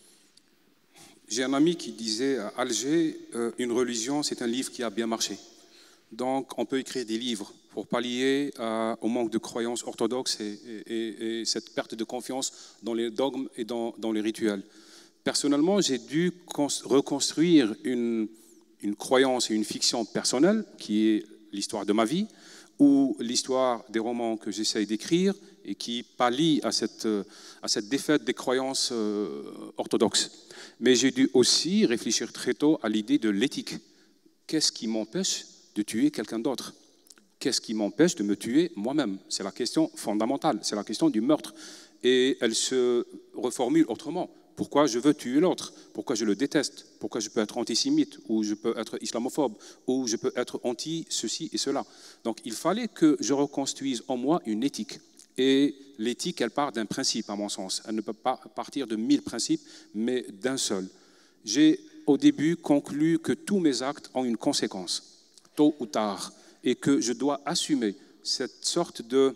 Speaker 3: J'ai un ami qui disait à Alger, une religion, c'est un livre qui a bien marché. Donc, on peut écrire des livres pour pallier au manque de croyances orthodoxes et cette perte de confiance dans les dogmes et dans les rituels. Personnellement, j'ai dû reconstruire une croyance et une fiction personnelle, qui est l'histoire de ma vie, ou l'histoire des romans que j'essaye d'écrire et qui pallie à cette défaite des croyances orthodoxes. Mais j'ai dû aussi réfléchir très tôt à l'idée de l'éthique. Qu'est-ce qui m'empêche de tuer quelqu'un d'autre? Qu'est-ce qui m'empêche de me tuer moi-même? C'est la question fondamentale, c'est la question du meurtre. Et elle se reformule autrement. Pourquoi je veux tuer l'autre? Pourquoi je le déteste? Pourquoi je peux être antisémite? Ou je peux être islamophobe? Ou je peux être anti-ceci et cela? Donc il fallait que je reconstruise en moi une éthique. Et l'éthique, elle part d'un principe, à mon sens. Elle ne peut pas partir de 1000 principes, mais d'un seul. J'ai au début conclu que tous mes actes ont une conséquence, tôt ou tard, et que je dois assumer cette sorte de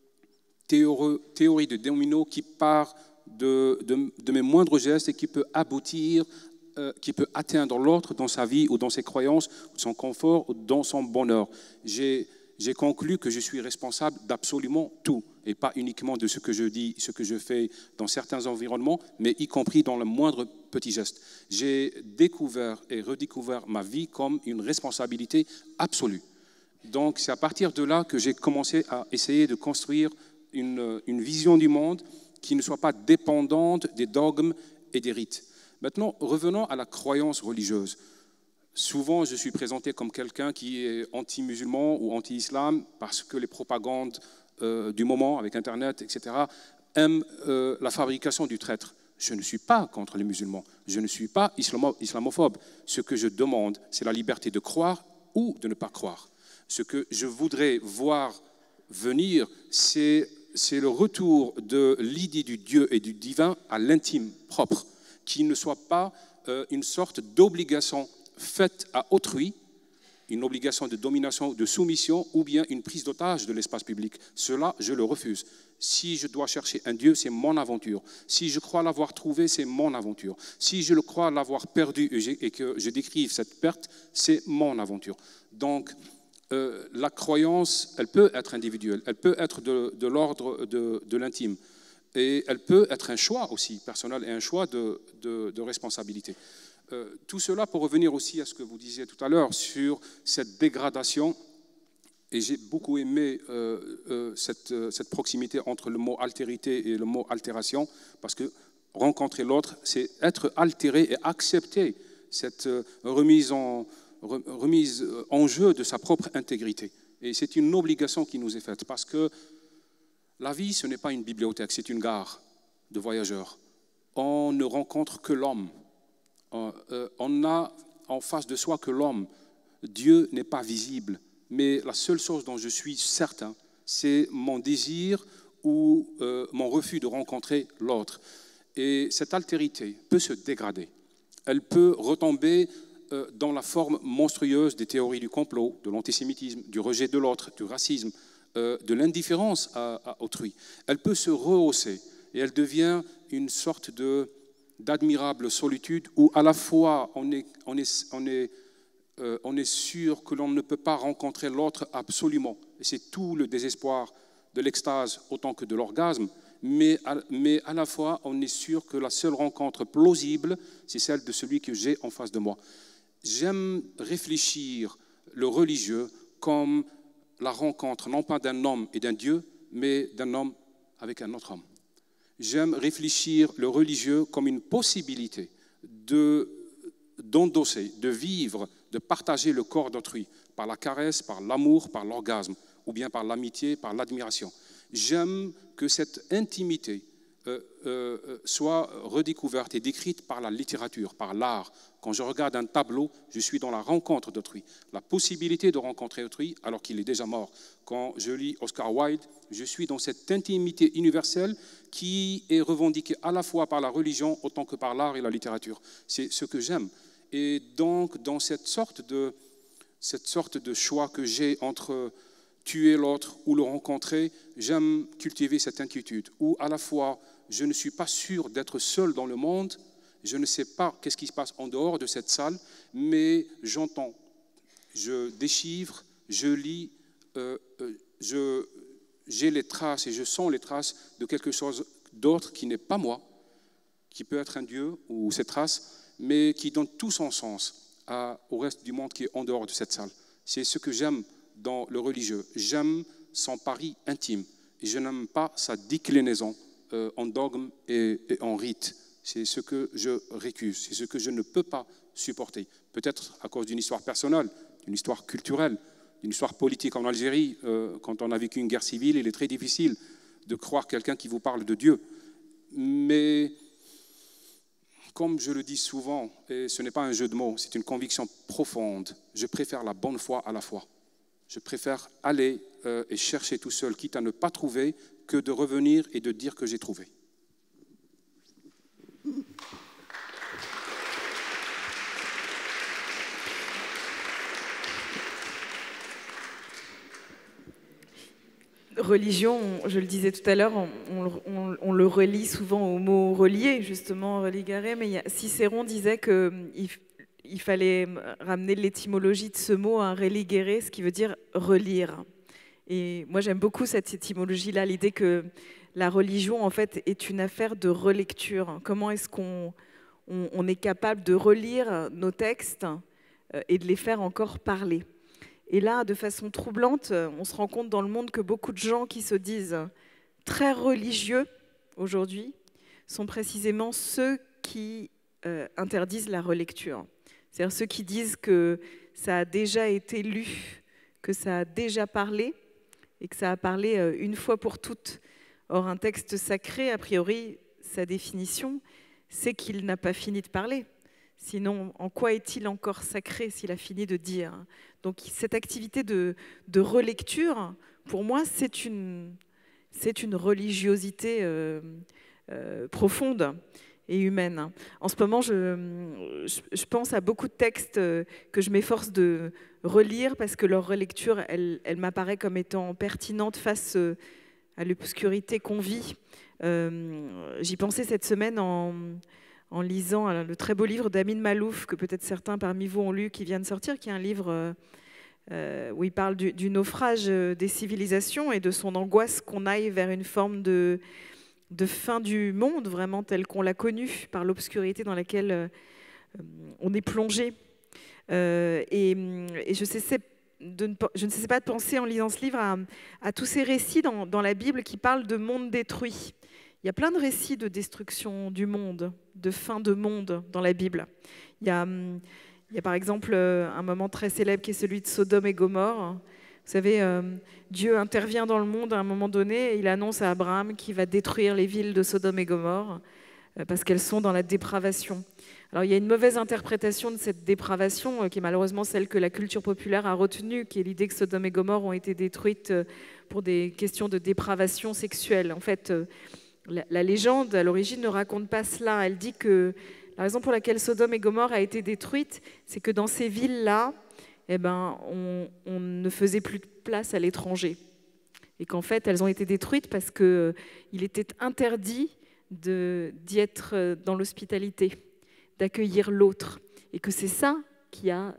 Speaker 3: théorie de domino qui part de mes moindres gestes et qui peut aboutir, qui peut atteindre l'autre dans sa vie ou dans ses croyances, son confort ou dans son bonheur. J'ai conclu que je suis responsable d'absolument tout, et pas uniquement de ce que je dis, ce que je fais dans certains environnements, mais y compris dans le moindre petit geste. J'ai découvert et redécouvert ma vie comme une responsabilité absolue. Donc c'est à partir de là que j'ai commencé à essayer de construire une vision du monde qui ne soit pas dépendante des dogmes et des rites. Maintenant, revenons à la croyance religieuse. Souvent, je suis présenté comme quelqu'un qui est anti-musulman ou anti-islam parce que les propagandes du moment, avec Internet, etc., aiment la fabrication du traître. Je ne suis pas contre les musulmans, je ne suis pas islamophobe. Ce que je demande, c'est la liberté de croire ou de ne pas croire. Ce que je voudrais voir venir, c'est le retour de l'idée du Dieu et du divin à l'intime propre, qui ne soit pas une sorte d'obligation faite à autrui, une obligation de domination, de soumission, ou bien une prise d'otage de l'espace public. Cela, je le refuse. Si je dois chercher un Dieu, c'est mon aventure. Si je crois l'avoir trouvé, c'est mon aventure. Si je le crois l'avoir perdu et que je décrive cette perte, c'est mon aventure. Donc, la croyance, elle peut être individuelle, elle peut être de l'ordre de l'intime. Et elle peut être un choix aussi personnel et un choix de responsabilité. Tout cela pour revenir aussi à ce que vous disiez tout à l'heure sur cette dégradation Et j'ai beaucoup aimé cette proximité entre le mot altérité et le mot altération, parce que rencontrer l'autre, c'est être altéré et accepter cette remise en jeu de sa propre intégrité. Et c'est une obligation qui nous est faite, parce que la vie, ce n'est pas une bibliothèque, c'est une gare de voyageurs. On ne rencontre que l'homme. On n'a en face de soi que l'homme. Dieu n'est pas visible. Mais la seule chose dont je suis certain, c'est mon désir ou mon refus de rencontrer l'autre. Et cette altérité peut se dégrader. Elle peut retomber dans la forme monstrueuse des théories du complot, de l'antisémitisme, du rejet de l'autre, du racisme, de l'indifférence à autrui. Elle peut se rehausser et elle devient une sorte d'admirable solitude où à la fois on est sûr que l'on ne peut pas rencontrer l'autre absolument. Et c'est tout le désespoir de l'extase autant que de l'orgasme, mais à la fois on est sûr que la seule rencontre plausible, c'est celle de celui que j'ai en face de moi. J'aime réfléchir le religieux comme la rencontre non pas d'un homme et d'un Dieu, mais d'un homme avec un autre homme. J'aime réfléchir le religieux comme une possibilité d'endosser, de vivre, de partager le corps d'autrui par la caresse, par l'amour, par l'orgasme, ou bien par l'amitié, par l'admiration. J'aime que cette intimité soit redécouverte et décrite par la littérature, par l'art. Quand je regarde un tableau, je suis dans la rencontre d'autrui, la possibilité de rencontrer autrui alors qu'il est déjà mort. Quand je lis Oscar Wilde, je suis dans cette intimité universelle qui est revendiquée à la fois par la religion autant que par l'art et la littérature. C'est ce que j'aime. Et donc, dans cette sorte de choix que j'ai entre tuer l'autre ou le rencontrer, j'aime cultiver cette inquiétude, où à la fois je ne suis pas sûr d'être seul dans le monde, je ne sais pas qu'est-ce qui se passe en dehors de cette salle, mais j'entends, je déchiffre, je lis, j'ai les traces et je sens les traces de quelque chose d'autre qui n'est pas moi, qui peut être un Dieu ou ces traces, mais qui donne tout son sens au reste du monde qui est en dehors de cette salle. C'est ce que j'aime dans le religieux. J'aime son pari intime et je n'aime pas sa déclinaison en dogme et en rite. C'est ce que je récuse, c'est ce que je ne peux pas supporter. Peut-être à cause d'une histoire personnelle, d'une histoire culturelle, d'une histoire politique en Algérie. Quand on a vécu une guerre civile, il est très difficile de croire quelqu'un qui vous parle de Dieu. Mais comme je le dis souvent, et ce n'est pas un jeu de mots, c'est une conviction profonde, je préfère la bonne foi à la foi. Je préfère aller et chercher tout seul, quitte à ne pas trouver, que de revenir et de dire que j'ai trouvé.
Speaker 2: Religion, je le disais tout à l'heure, on le relie souvent au mot relier, justement, religare, mais Cicéron disait qu'il fallait ramener l'étymologie de ce mot à religere, ce qui veut dire relire. Et moi, j'aime beaucoup cette étymologie-là, l'idée que la religion, en fait, est une affaire de relecture. Comment est-ce qu'on est capable de relire nos textes et de les faire encore parler ? Et là, de façon troublante, on se rend compte dans le monde que beaucoup de gens qui se disent très religieux aujourd'hui sont précisément ceux qui interdisent la relecture. C'est-à-dire ceux qui disent que ça a déjà été lu, que ça a déjà parlé et que ça a parlé une fois pour toutes. Or, un texte sacré, a priori, sa définition, c'est qu'il n'a pas fini de parler. Sinon, en quoi est-il encore sacré s'il a fini de dire ? Donc, cette activité de relecture, pour moi, c'est une religiosité profonde et humaine. En ce moment, je pense à beaucoup de textes que je m'efforce de relire parce que leur relecture, elle m'apparaît comme étant pertinente face à l'obscurité qu'on vit. J'y pensais cette semaine en lisant le très beau livre d'Amin Malouf, que peut-être certains parmi vous ont lu, qui vient de sortir, qui est un livre où il parle du naufrage des civilisations et de son angoisse qu'on aille vers une forme de fin du monde, vraiment tel qu'on l'a connu, par l'obscurité dans laquelle on est plongé. Et je sais, je ne sais pas de penser en lisant ce livre à tous ces récits dans la Bible qui parlent de monde détruit. Il y a plein de récits de destruction du monde, de fin de monde dans la Bible. Il y a par exemple un moment très célèbre qui est celui de Sodome et Gomorrhe. Vous savez, Dieu intervient dans le monde à un moment donné et il annonce à Abraham qu'il va détruire les villes de Sodome et Gomorrhe parce qu'elles sont dans la dépravation. Alors il y a une mauvaise interprétation de cette dépravation qui est malheureusement celle que la culture populaire a retenue, qui est l'idée que Sodome et Gomorrhe ont été détruites pour des questions de dépravation sexuelle. En fait, la légende à l'origine ne raconte pas cela. Elle dit que la raison pour laquelle Sodome et Gomorrhe a été détruite, c'est que dans ces villes-là, on ne faisait plus de place à l'étranger. Et qu'en fait, elles ont été détruites parce qu'il était interdit d'y être dans l'hospitalité, d'accueillir l'autre. Et que c'est ça qui a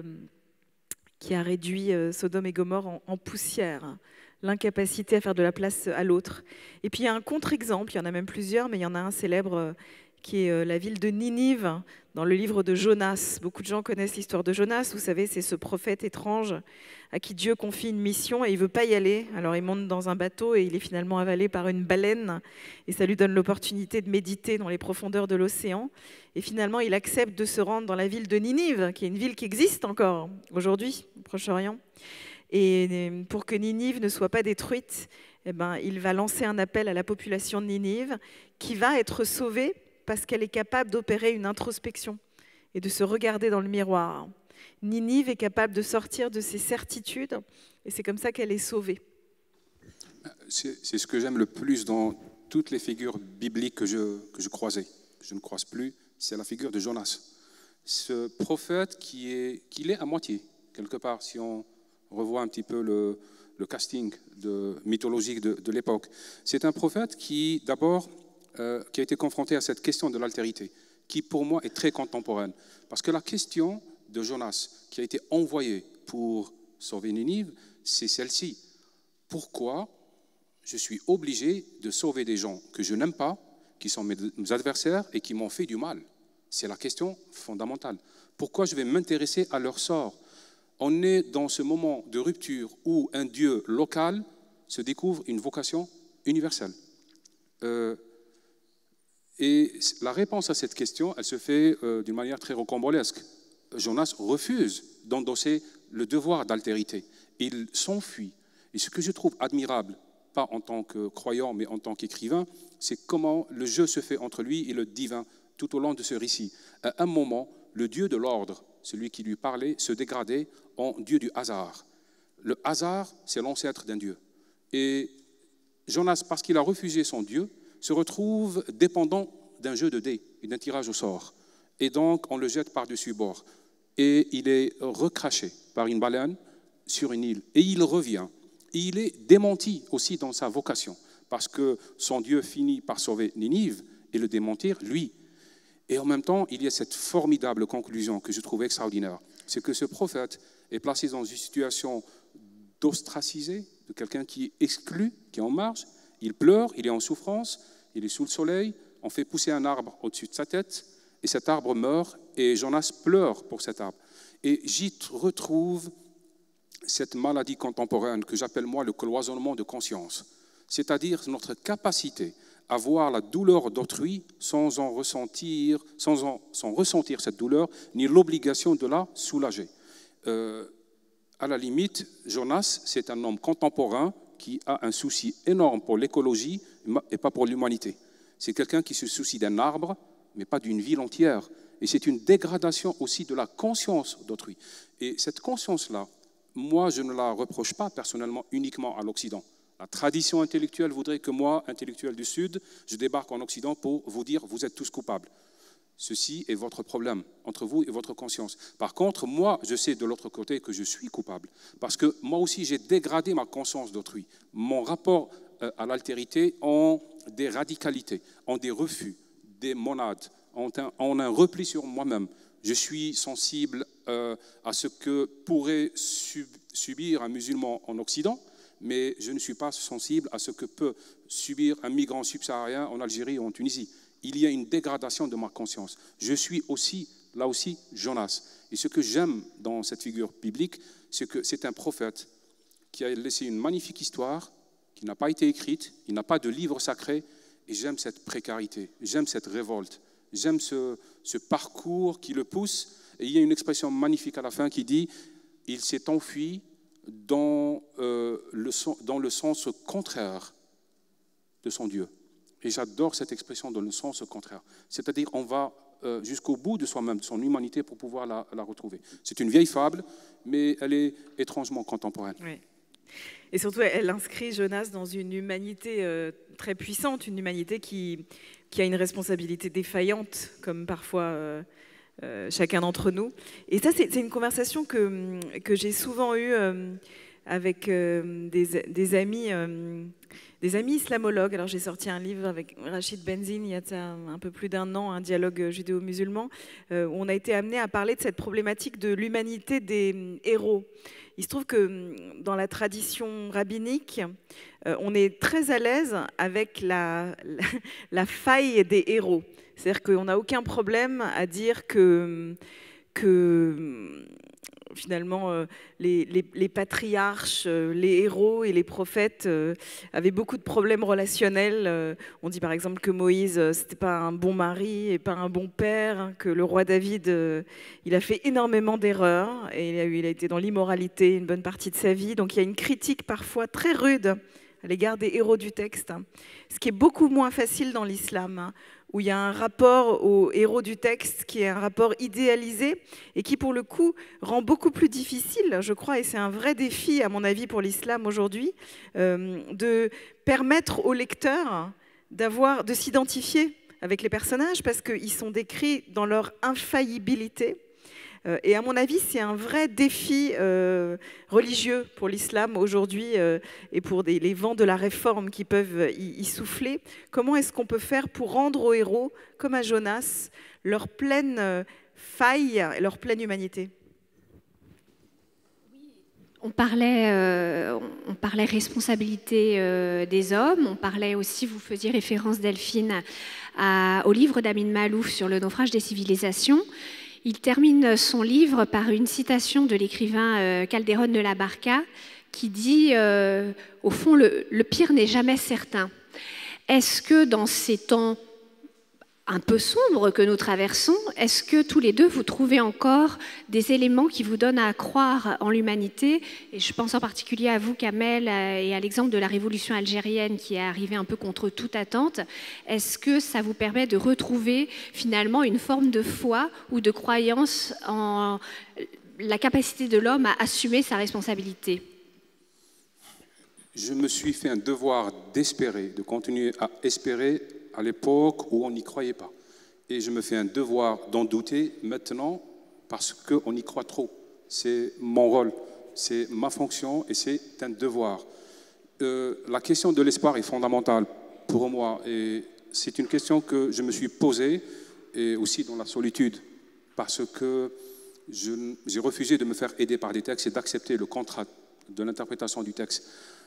Speaker 2: réduit Sodome et Gomorrhe en poussière, l'incapacité à faire de la place à l'autre. Et puis il y a un contre-exemple, il y en a même plusieurs, mais il y en a un célèbre qui est la ville de Ninive, dans le livre de Jonas. Beaucoup de gens connaissent l'histoire de Jonas. Vous savez, c'est ce prophète étrange à qui Dieu confie une mission et il ne veut pas y aller. Alors il monte dans un bateau et il est finalement avalé par une baleine. Et ça lui donne l'opportunité de méditer dans les profondeurs de l'océan. Et finalement, il accepte de se rendre dans la ville de Ninive, qui est une ville qui existe encore aujourd'hui, au Proche-Orient. Et pour que Ninive ne soit pas détruite, il va lancer un appel à la population de Ninive qui va être sauvée parce qu'elle est capable d'opérer une introspection et de se regarder dans le miroir. Ninive est capable de sortir de ses certitudes et c'est comme ça qu'elle est sauvée.
Speaker 3: C'est ce que j'aime le plus dans toutes les figures bibliques que je croisais, que je ne croise plus, c'est la figure de Jonas. Ce prophète qu'il est à moitié, quelque part, si on revoit un petit peu le casting mythologique de l'époque. C'est un prophète qui, d'abord, qui a été confronté à cette question de l'altérité, qui pour moi est très contemporaine. Parce que la question de Jonas, qui a été envoyé pour sauver Ninive, c'est celle-ci. Pourquoi je suis obligé de sauver des gens que je n'aime pas, qui sont mes adversaires et qui m'ont fait du mal? C'est la question fondamentale. Pourquoi je vais m'intéresser à leur sort? On est dans ce moment de rupture où un Dieu local se découvre une vocation universelle. Et la réponse à cette question, elle se fait d'une manière très rocambolesque. Jonas refuse d'endosser le devoir d'altérité. Il s'enfuit. Et ce que je trouve admirable, pas en tant que croyant, mais en tant qu'écrivain, c'est comment le jeu se fait entre lui et le divin tout au long de ce récit. À un moment, le Dieu de l'ordre, celui qui lui parlait, se dégradait en Dieu du hasard. Le hasard, c'est l'ancêtre d'un Dieu. Et Jonas, parce qu'il a refusé son Dieu, se retrouve dépendant d'un jeu de dés et d'un tirage au sort. Et donc, on le jette par-dessus bord. Et il est recraché par une baleine sur une île. Et il revient. Et il est démenti aussi dans sa vocation, parce que son Dieu finit par sauver Ninive et le démentir, lui. Et en même temps, il y a cette formidable conclusion que je trouve extraordinaire. C'est que ce prophète est placé dans une situation d'ostracisé, de quelqu'un qui est exclu, qui est en marge. Il pleure, il est en souffrance, il est sous le soleil, on fait pousser un arbre au-dessus de sa tête, et cet arbre meurt, et Jonas pleure pour cet arbre. Et j'y retrouve cette maladie contemporaine que j'appelle moi le cloisonnement de conscience, c'est-à-dire notre capacité à voir la douleur d'autrui sans ressentir cette douleur, ni l'obligation de la soulager. À la limite, Jonas, c'est un homme contemporain qui a un souci énorme pour l'écologie et pas pour l'humanité. C'est quelqu'un qui se soucie d'un arbre, mais pas d'une ville entière. Et c'est une dégradation aussi de la conscience d'autrui. Et cette conscience-là, moi, je ne la reproche pas personnellement uniquement à l'Occident. La tradition intellectuelle voudrait que moi, intellectuel du Sud, je débarque en Occident pour vous dire « vous êtes tous coupables ». Ceci est votre problème, entre vous et votre conscience. Par contre, moi, je sais de l'autre côté que je suis coupable. Parce que moi aussi, j'ai dégradé ma conscience d'autrui. Mon rapport à l'altérité en des radicalités, en des refus, des monades, en un repli sur moi-même. Je suis sensible à ce que pourrait subir un musulman en Occident, mais je ne suis pas sensible à ce que peut subir un migrant subsaharien en Algérie ou en Tunisie. Il y a une dégradation de ma conscience. Je suis aussi là aussi, Jonas. Et ce que j'aime dans cette figure biblique, c'est que c'est un prophète qui a laissé une magnifique histoire, qui n'a pas été écrite, il n'a pas de livre sacré, et j'aime cette précarité, j'aime cette révolte, j'aime ce parcours qui le pousse. Et il y a une expression magnifique à la fin qui dit « Il s'est enfui dans le sens contraire de son Dieu ». Et j'adore cette expression dans le sens contraire. C'est-à-dire on va jusqu'au bout de soi-même, de son humanité, pour pouvoir la retrouver. C'est une vieille fable, mais elle est étrangement contemporaine.
Speaker 2: Oui. Et surtout, elle inscrit Jonas dans une humanité très puissante, une humanité qui a une responsabilité défaillante, comme parfois chacun d'entre nous. Et ça, c'est une conversation que j'ai souvent eue avec des amis islamologues. Alors j'ai sorti un livre avec Rachid Benzine il y a un peu plus d'1 an, un dialogue judéo-musulman, où on a été amené à parler de cette problématique de l'humanité des héros. Il se trouve que dans la tradition rabbinique, on est très à l'aise avec la faille des héros. C'est-à-dire qu'on n'a aucun problème à dire que finalement, les patriarches, les héros et les prophètes avaient beaucoup de problèmes relationnels. On dit par exemple que Moïse, c'était pas un bon mari et pas un bon père, que le roi David, il a fait énormément d'erreurs et il a été dans l'immoralité une bonne partie de sa vie. Donc il y a une critique parfois très rude à l'égard des héros du texte, ce qui est beaucoup moins facile dans l'islam, où il y a un rapport aux héros du texte qui est un rapport idéalisé et qui, pour le coup, rend beaucoup plus difficile, je crois, et c'est un vrai défi, à mon avis, pour l'islam aujourd'hui, de permettre aux lecteurs de s'identifier avec les personnages parce qu'ils sont décrits dans leur infaillibilité. Et à mon avis, c'est un vrai défi religieux pour l'islam aujourd'hui et pour les vents de la réforme qui peuvent y souffler. Comment est-ce qu'on peut faire pour rendre aux héros, comme à Jonas, leur pleine faille, leur pleine humanité ?
Speaker 1: On parlait responsabilité des hommes, on parlait aussi, vous faisiez référence, Delphine, au livre d'Amin Maalouf sur le naufrage des civilisations. Il termine son livre par une citation de l'écrivain Calderón de la Barca qui dit au fond, le pire n'est jamais certain. Est-ce que dans ces temps un peu sombres que nous traversons, est-ce que tous les deux vous trouvez encore des éléments qui vous donnent à croire en l'humanité? Et je pense en particulier à vous, Kamel, et à l'exemple de la révolution algérienne qui est arrivée un peu contre toute attente. Est-ce que ça vous permet de retrouver finalement une forme de foi ou de croyance en la capacité de l'homme à assumer sa responsabilité?
Speaker 3: Je me suis fait un devoir d'espérer, de continuer à espérer à l'époque où on n'y croyait pas. Et je me fais un devoir d'en douter maintenant parce qu'on y croit trop. C'est mon rôle, c'est ma fonction et c'est un devoir. La question de l'espoir est fondamentale pour moi et c'est une question que je me suis posée et aussi dans la solitude parce que j'ai refusé de me faire aider par des textes et d'accepter le contrat de l'interprétation du texte.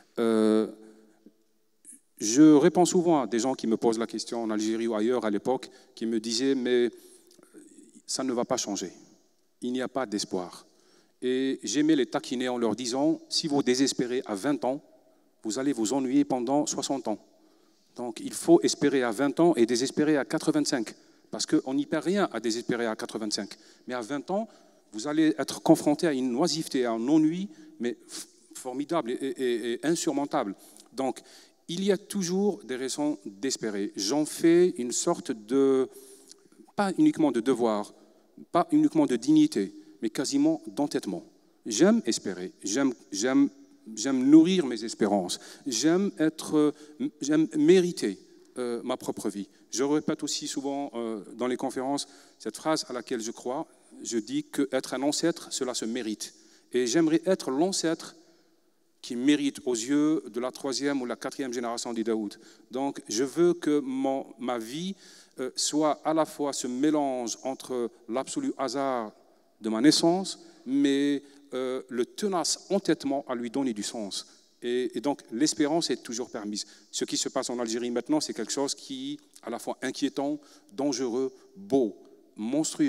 Speaker 3: Je réponds souvent à des gens qui me posent la question en Algérie ou ailleurs à l'époque, qui me disaient « mais ça ne va pas changer, il n'y a pas d'espoir ». Et j'aimais les taquiner en leur disant « si vous désespérez à 20 ans, vous allez vous ennuyer pendant 60 ans ». Donc il faut espérer à 20 ans et désespérer à 85, parce qu'on n'y perd rien à désespérer à 85. Mais à 20 ans, vous allez être confronté à une oisiveté, à un ennui, mais formidable et insurmontable. Donc, il y a toujours des raisons d'espérer. J'en fais une sorte de, pas uniquement de devoir, pas uniquement de dignité, mais quasiment d'entêtement. J'aime espérer, j'aime nourrir mes espérances, j'aime mériter ma propre vie. Je répète aussi souvent dans les conférences cette phrase à laquelle je crois. Je dis qu'être un ancêtre, cela se mérite. Et j'aimerais être l'ancêtre qui mérite aux yeux de la 3e ou la 4e génération de Daoud. Donc, je veux que ma vie soit à la fois ce mélange entre l'absolu hasard de ma naissance, mais le tenace entêtement à lui donner du sens. Et donc, l'espérance est toujours permise. Ce qui se passe en Algérie maintenant, c'est quelque chose qui est à la fois inquiétant, dangereux, beau, monstrueux,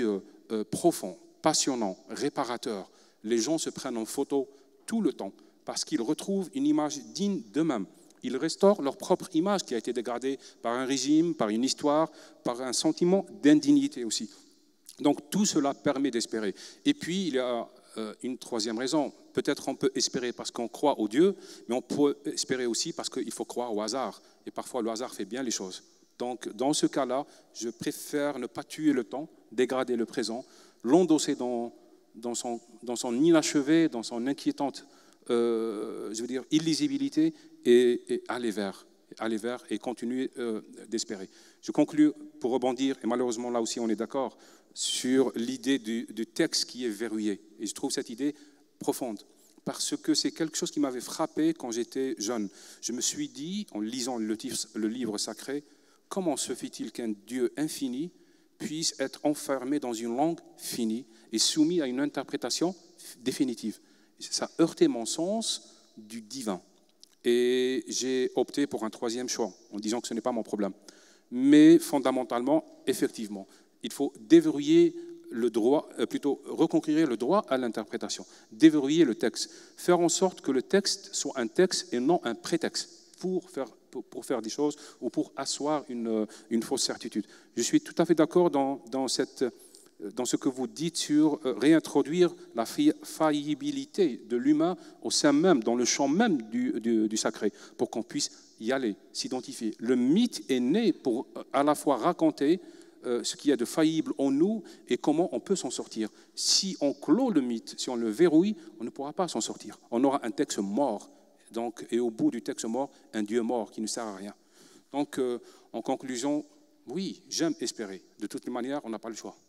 Speaker 3: profond, passionnant, réparateur. Les gens se prennent en photo tout le temps parce qu'ils retrouvent une image digne d'eux-mêmes. Ils restaurent leur propre image qui a été dégradée par un régime, par une histoire, par un sentiment d'indignité aussi. Donc tout cela permet d'espérer. Et puis il y a une troisième raison. Peut-être on peut espérer parce qu'on croit au Dieu, mais on peut espérer aussi parce qu'il faut croire au hasard. Et parfois le hasard fait bien les choses. Donc dans ce cas-là, je préfère ne pas tuer le temps, dégrader le présent, l'endosser dans son inachevé, dans son inquiétante illisibilité et aller vers et continuer d'espérer. Je conclue pour rebondir, et malheureusement là aussi on est d'accord, sur l'idée du texte qui est verrouillé. Et je trouve cette idée profonde, parce que c'est quelque chose qui m'avait frappé quand j'étais jeune. Je me suis dit, en lisant le livre sacré, comment se fait-il qu'un Dieu infini puisse être enfermé dans une langue finie et soumis à une interprétation définitive? Ça heurtait mon sens du divin. Et j'ai opté pour un troisième choix, en disant que ce n'est pas mon problème. Mais fondamentalement, effectivement, il faut déverrouiller le droit, plutôt reconquérir le droit à l'interprétation, déverrouiller le texte, faire en sorte que le texte soit un texte et non un prétexte pour faire des choses ou pour asseoir une fausse certitude. Je suis tout à fait d'accord dans ce que vous dites sur réintroduire la faillibilité de l'humain au sein même, dans le champ même du sacré, pour qu'on puisse y aller, s'identifier. Le mythe est né pour à la fois raconter ce qu'il y a de faillible en nous et comment on peut s'en sortir. Si on clôt le mythe, si on le verrouille, on ne pourra pas s'en sortir. On aura un texte mort, donc, et au bout du texte mort, un Dieu mort qui ne sert à rien. Donc, en conclusion, oui, j'aime espérer. De toute manière, on n'a pas le choix.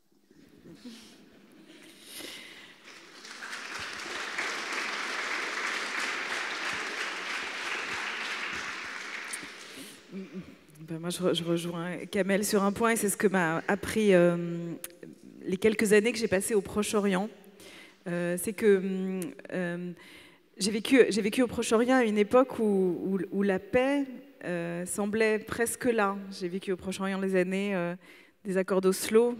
Speaker 2: Ben moi, je rejoins Kamel sur un point, et c'est ce que m'a appris les quelques années que j'ai passées au Proche-Orient. C'est que j'ai vécu au Proche-Orient à une époque où la paix semblait presque là. J'ai vécu au Proche-Orient les années des accords d'Oslo,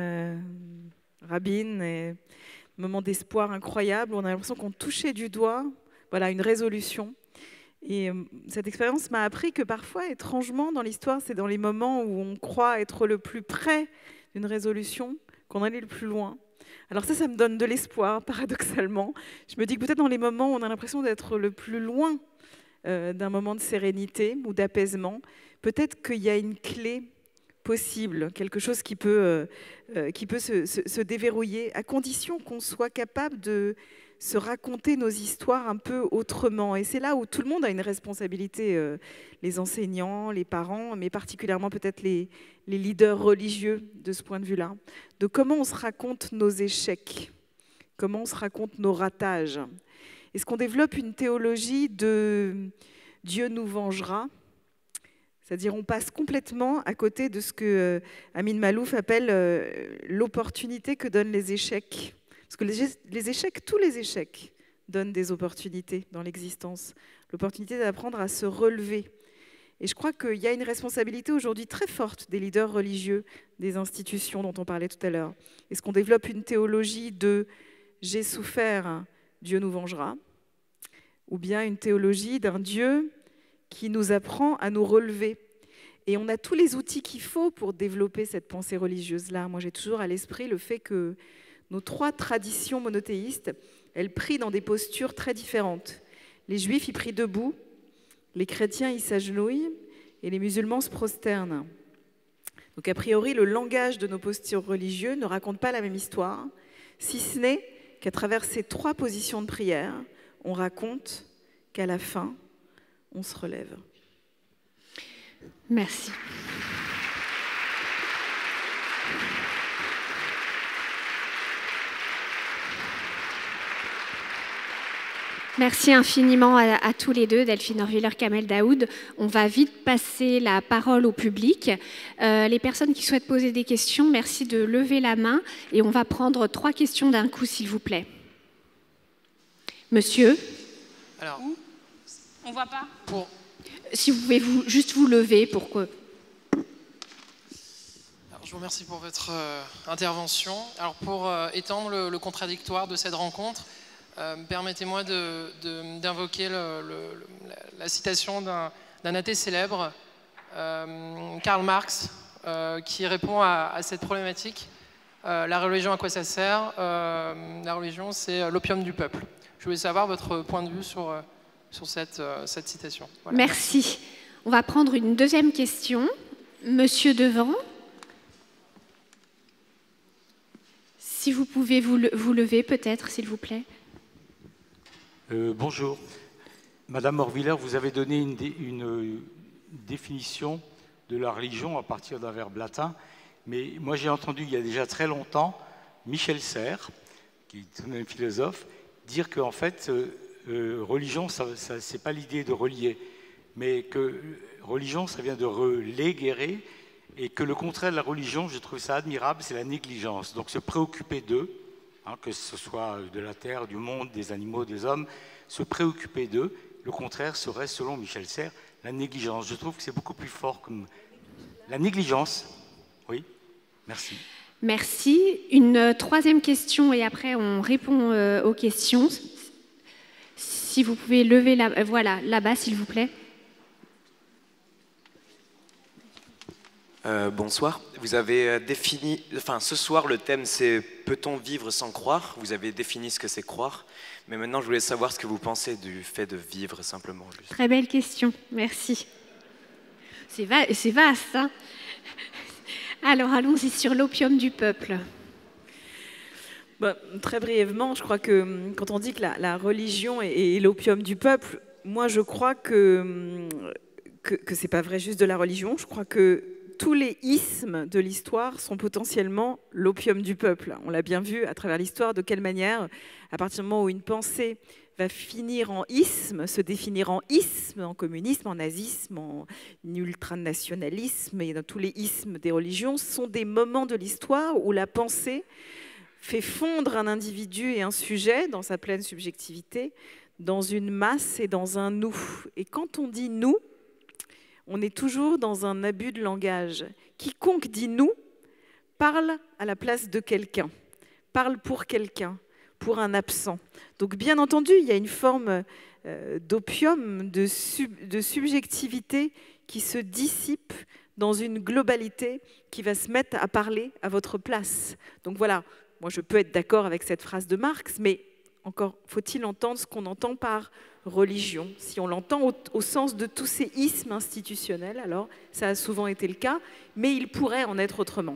Speaker 2: Rabin, et moment d'espoir incroyable. On a l'impression qu'on touchait du doigt, voilà, une résolution. Et cette expérience m'a appris que parfois, étrangement, dans l'histoire, c'est dans les moments où on croit être le plus près d'une résolution qu'on allait le plus loin. Alors ça me donne de l'espoir, paradoxalement. Je me dis que peut-être dans les moments où on a l'impression d'être le plus loin d'un moment de sérénité ou d'apaisement, peut-être qu'il y a une clé possible, quelque chose qui peut se déverrouiller, à condition qu'on soit capable de se raconter nos histoires un peu autrement. Et c'est là où tout le monde a une responsabilité, les enseignants, les parents, mais particulièrement peut-être les leaders religieux de ce point de vue-là, de comment on se raconte nos échecs, comment on se raconte nos ratages. Est-ce qu'on développe une théologie de « Dieu nous vengera », c'est-à-dire on passe complètement à côté de ce que Amin Maalouf appelle l'opportunité que donnent les échecs. Parce que les échecs, tous les échecs, donnent des opportunités dans l'existence. L'opportunité d'apprendre à se relever. Et je crois qu'il y a une responsabilité aujourd'hui très forte des leaders religieux, des institutions dont on parlait tout à l'heure. Est-ce qu'on développe une théologie de « j'ai souffert, Dieu nous vengera » ou bien une théologie d'un Dieu qui nous apprend à nous relever. Et on a tous les outils qu'il faut pour développer cette pensée religieuse-là. Moi, j'ai toujours à l'esprit le fait que nos trois traditions monothéistes, elles prient dans des postures très différentes. Les Juifs, ils prient debout, les chrétiens, ils s'agenouillent, et les musulmans se prosternent. Donc, a priori, le langage de nos postures religieuses ne raconte pas la même histoire, si ce n'est qu'à travers ces trois positions de prière, on raconte qu'à la fin, on se relève.
Speaker 1: Merci. Merci infiniment à tous les deux, Delphine Horviller, Kamel Daoud. On va vite passer la parole au public. Les personnes qui souhaitent poser des questions, merci de lever la main et on va prendre 3 questions d'un coup, s'il vous plaît. Monsieur.
Speaker 4: Alors, on voit pas pour...
Speaker 1: Si vous pouvez juste vous lever pour que...
Speaker 4: Alors, Je vous remercie pour votre intervention. Alors pour étendre le contradictoire de cette rencontre, permettez-moi d'invoquer la citation d'un athée célèbre, Karl Marx, qui répond à cette problématique. La religion, à quoi ça sert? La religion, c'est l'opium du peuple. Je voulais savoir votre point de vue sur cette citation. Voilà.
Speaker 1: Merci. On va prendre une deuxième question. Monsieur Devant, si vous pouvez vous lever peut-être, s'il vous plaît.
Speaker 5: Bonjour. Madame Horviller, vous avez donné une définition de la religion à partir d'un verbe latin, mais moi j'ai entendu il y a déjà très longtemps Michel Serres, qui est tout de même philosophe, dire qu'en fait, religion, c'est pas l'idée de relier, mais que religion, ça vient de reléguer, et que le contraire de la religion, je trouve ça admirable, c'est la négligence. Donc se préoccuper d'eux, hein, que ce soit de la terre, du monde, des animaux, des hommes, se préoccuper d'eux, le contraire serait, selon Michel Serres, la négligence. Je trouve que c'est beaucoup plus fort comme la négligence. Oui, merci.
Speaker 1: Merci. Une troisième question et après on répond aux questions. Si vous pouvez lever voilà, là-bas, s'il vous plaît.
Speaker 6: Bonsoir. Vous avez défini, ce soir le thème c'est « Peut-on vivre sans croire ?» Vous avez défini ce que c'est croire, mais maintenant je voulais savoir ce que vous pensez du fait de vivre simplement. Juste.
Speaker 1: Très belle question, merci. C'est vaste, hein? Alors allons-y sur l'opium du peuple.
Speaker 2: Très brièvement, je crois que quand on dit que la religion est l'opium du peuple, moi je crois que c'est pas vrai juste de la religion, je crois que tous les ismes de l'histoire sont potentiellement l'opium du peuple. On l'a bien vu à travers l'histoire, de quelle manière, à partir du moment où une pensée va finir en isme, se définir en isme, en communisme, en nazisme, en ultranationalisme, et dans tous les ismes des religions, sont des moments de l'histoire où la pensée fait fondre un individu et un sujet dans sa pleine subjectivité, dans une masse et dans un nous. Et quand on dit « nous », on est toujours dans un abus de langage. Quiconque dit « nous » parle à la place de quelqu'un, parle pour quelqu'un, pour un absent. Donc bien entendu, il y a une forme d'opium, de subjectivité qui se dissipe dans une globalité qui va se mettre à parler à votre place. Donc voilà, moi je peux être d'accord avec cette phrase de Marx, mais encore faut-il entendre ce qu'on entend par religion. Si on l'entend au sens de tous ces ismes institutionnels, alors ça a souvent été le cas, mais il pourrait en être autrement.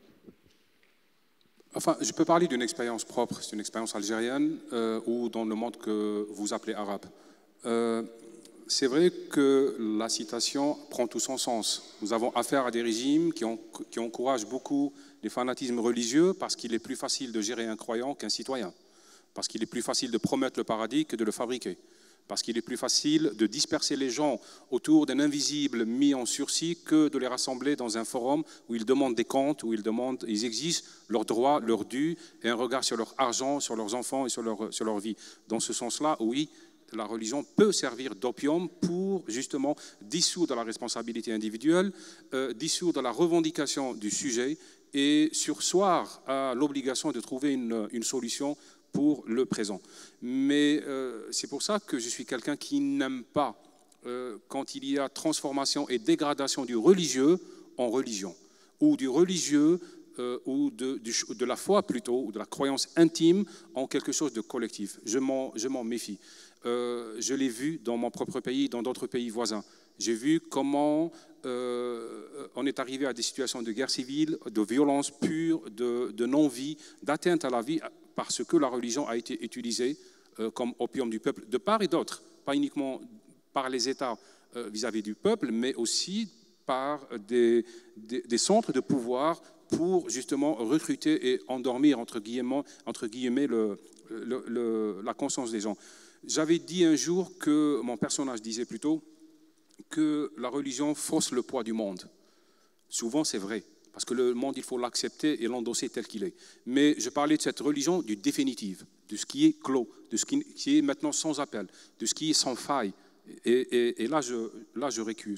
Speaker 3: Enfin, je peux parler d'une expérience propre, c'est une expérience algérienne ou dans le monde que vous appelez arabe. C'est vrai que la citation prend tout son sens. Nous avons affaire à des régimes qui encouragent beaucoup les fanatismes religieux parce qu'il est plus facile de gérer un croyant qu'un citoyen, parce qu'il est plus facile de promettre le paradis que de le fabriquer, parce qu'il est plus facile de disperser les gens autour d'un invisible mis en sursis que de les rassembler dans un forum où ils demandent des comptes, où ils exigent leurs droits, leurs dus et un regard sur leur argent, sur leurs enfants et sur leur vie. Dans ce sens-là, oui, la religion peut servir d'opium pour justement dissoudre la responsabilité individuelle, dissoudre la revendication du sujet et surseoir à l'obligation de trouver une solution pour le présent. Mais c'est pour ça que je suis quelqu'un qui n'aime pas quand il y a transformation et dégradation du religieux en religion, ou du religieux ou de la foi plutôt, ou de la croyance intime en quelque chose de collectif. Je m'en méfie. Je l'ai vu dans mon propre pays, dans d'autres pays voisins. J'ai vu comment on est arrivé à des situations de guerre civile, de violence pure, de non-vie, d'atteinte à la vie, parce que la religion a été utilisée comme opium du peuple, de part et d'autre, pas uniquement par les États vis-à-vis du peuple, mais aussi par des centres de pouvoir pour justement recruter et endormir, entre guillemets la conscience des gens. J'avais dit un jour que, mon personnage disait plutôt, que la religion fausse le poids du monde. Souvent c'est vrai, parce que le monde il faut l'accepter et l'endosser tel qu'il est. Mais je parlais de cette religion du définitif, de ce qui est clos, de ce qui est maintenant sans appel, de ce qui est sans faille. Et là je récuse.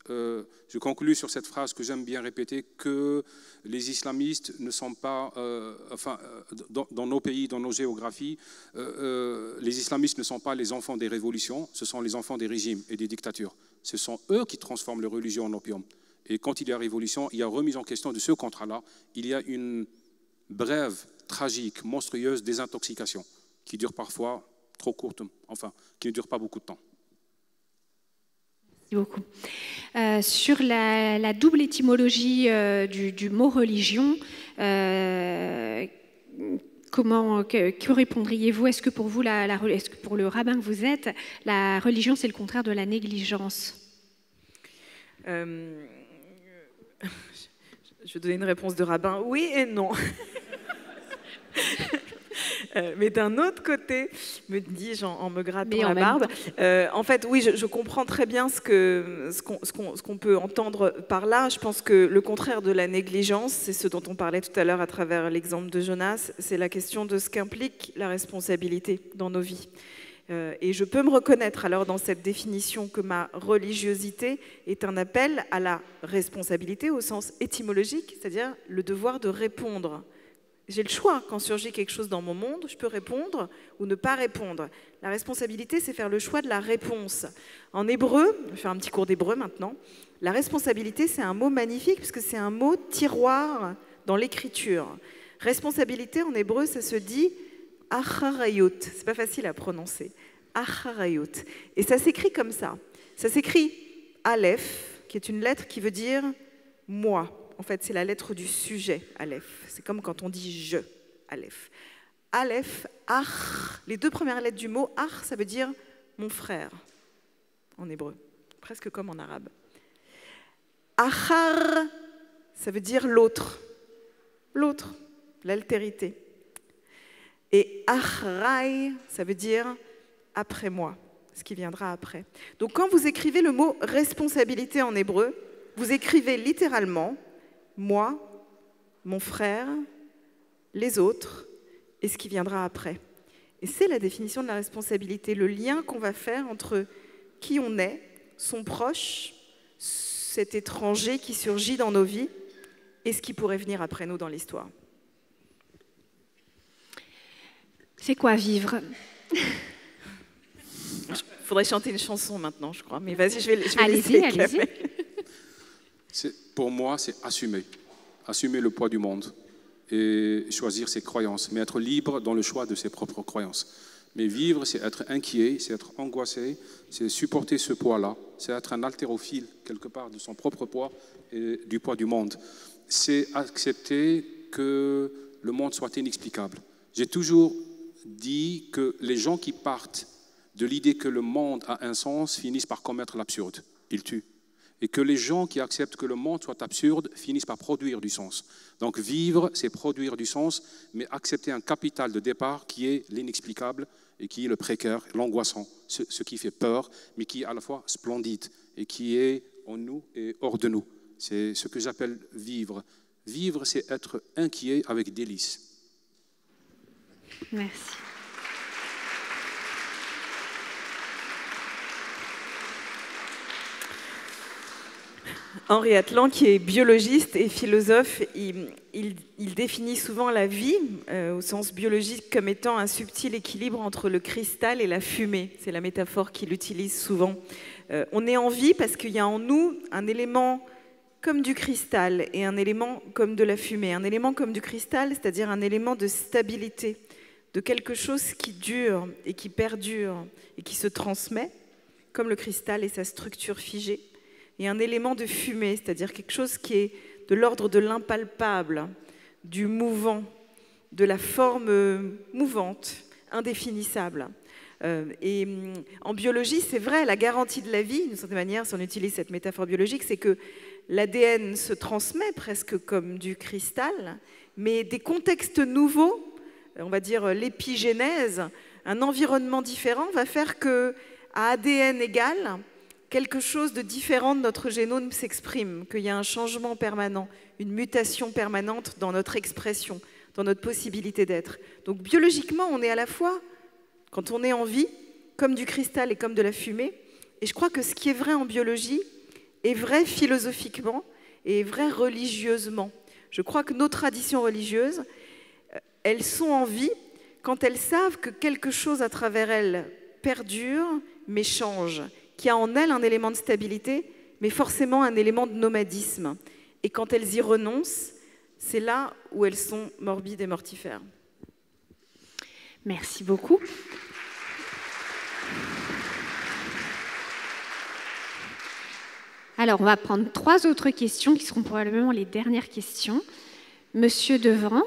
Speaker 3: je conclus sur cette phrase que j'aime bien répéter, que les islamistes ne sont pas, dans nos pays, dans nos géographies, les islamistes ne sont pas les enfants des révolutions, ce sont les enfants des régimes et des dictatures. Ce sont eux qui transforment les religions en opium. Et quand il y a révolution, il y a remise en question de ce contrat-là, il y a une brève, tragique, monstrueuse désintoxication qui dure parfois trop courte, enfin, qui ne dure pas beaucoup de temps.
Speaker 1: Merci beaucoup. Sur la double étymologie du mot religion, que répondriez-vous? Est-ce que pour vous, est-ce que pour le rabbin que vous êtes, la religion c'est le contraire de la négligence?
Speaker 2: Je vais donner une réponse de rabbin, oui et non. Mais d'un autre côté, me dis-je en me grattant la barbe, en fait, oui, je comprends très bien ce qu'on peut entendre par là. Je pense que le contraire de la négligence, c'est ce dont on parlait tout à l'heure à travers l'exemple de Jonas, c'est la question de ce qu'implique la responsabilité dans nos vies. Et je peux me reconnaître alors dans cette définition que ma religiosité est un appel à la responsabilité au sens étymologique, c'est-à-dire le devoir de répondre. J'ai le choix, quand surgit quelque chose dans mon monde, je peux répondre ou ne pas répondre. La responsabilité, c'est faire le choix de la réponse. En hébreu, je vais faire un petit cours d'hébreu maintenant, la responsabilité, c'est un mot magnifique, parce que c'est un mot tiroir dans l'écriture. Responsabilité, en hébreu, ça se dit « acharayut ». C'est pas facile à prononcer. « Acharayut ». Et ça s'écrit comme ça. Ça s'écrit « Aleph », qui est une lettre qui veut dire « moi ». En fait, c'est la lettre du sujet, Aleph. C'est comme quand on dit « je », Aleph. Aleph, Ach, les deux premières lettres du mot, Ach, ça veut dire « mon frère » en hébreu, presque comme en arabe. Achar, ça veut dire « l'autre », l'altérité. Et Achrai, ça veut dire « après moi », ce qui viendra après. Donc quand vous écrivez le mot « responsabilité » en hébreu, vous écrivez littéralement moi, mon frère, les autres, et ce qui viendra après. Et c'est la définition de la responsabilité, le lien qu'on va faire entre qui on est, son proche, cet étranger qui surgit dans nos vies, et ce qui pourrait venir après nous dans l'histoire.
Speaker 1: C'est quoi vivre?
Speaker 2: Il faudrait chanter une chanson maintenant, je crois, mais vas-y, je vais
Speaker 1: allez-y, allez-y.
Speaker 3: Pour moi, c'est assumer le poids du monde et choisir ses croyances, mais être libre dans le choix de ses propres croyances. Mais vivre, c'est être inquiet, c'est être angoissé, c'est supporter ce poids-là, c'est être un haltérophile, quelque part, de son propre poids et du poids du monde. C'est accepter que le monde soit inexplicable. J'ai toujours dit que les gens qui partent de l'idée que le monde a un sens finissent par commettre l'absurde. Ils tuent. Et que les gens qui acceptent que le monde soit absurde finissent par produire du sens. Donc vivre, c'est produire du sens, mais accepter un capital de départ qui est l'inexplicable et qui est le précaire, l'angoissant, ce qui fait peur, mais qui est à la fois splendide et qui est en nous et hors de nous. C'est ce que j'appelle vivre. Vivre, c'est être inquiet avec délice.
Speaker 1: Merci.
Speaker 2: Henri Atlan, qui est biologiste et philosophe, il définit souvent la vie, au sens biologique, comme étant un subtil équilibre entre le cristal et la fumée. C'est la métaphore qu'il utilise souvent. On est en vie parce qu'il y a en nous un élément comme du cristal et un élément comme de la fumée. Un élément comme du cristal, c'est-à-dire un élément de stabilité, de quelque chose qui dure et qui perdure et qui se transmet, comme le cristal et sa structure figée. Et un élément de fumée, c'est-à-dire quelque chose qui est de l'ordre de l'impalpable, du mouvant, de la forme mouvante, indéfinissable. Et en biologie, c'est vrai, la garantie de la vie, d'une certaine manière, si on utilise cette métaphore biologique, c'est que l'ADN se transmet presque comme du cristal, mais des contextes nouveaux, on va dire l'épigénèse, un environnement différent va faire qu'à ADN égal, quelque chose de différent de notre génome s'exprime, qu'il y a un changement permanent, une mutation permanente dans notre expression, dans notre possibilité d'être. Donc biologiquement, on est à la fois, quand on est en vie, comme du cristal et comme de la fumée. Et je crois que ce qui est vrai en biologie est vrai philosophiquement et est vrai religieusement. Je crois que nos traditions religieuses, elles sont en vie quand elles savent que quelque chose à travers elles perdure, mais change, qui a en elles un élément de stabilité, mais forcément un élément de nomadisme. Et quand elles y renoncent, c'est là où elles sont morbides et mortifères.
Speaker 1: Merci beaucoup. Alors, on va prendre 3 autres questions qui seront probablement les dernières questions. Monsieur Devran.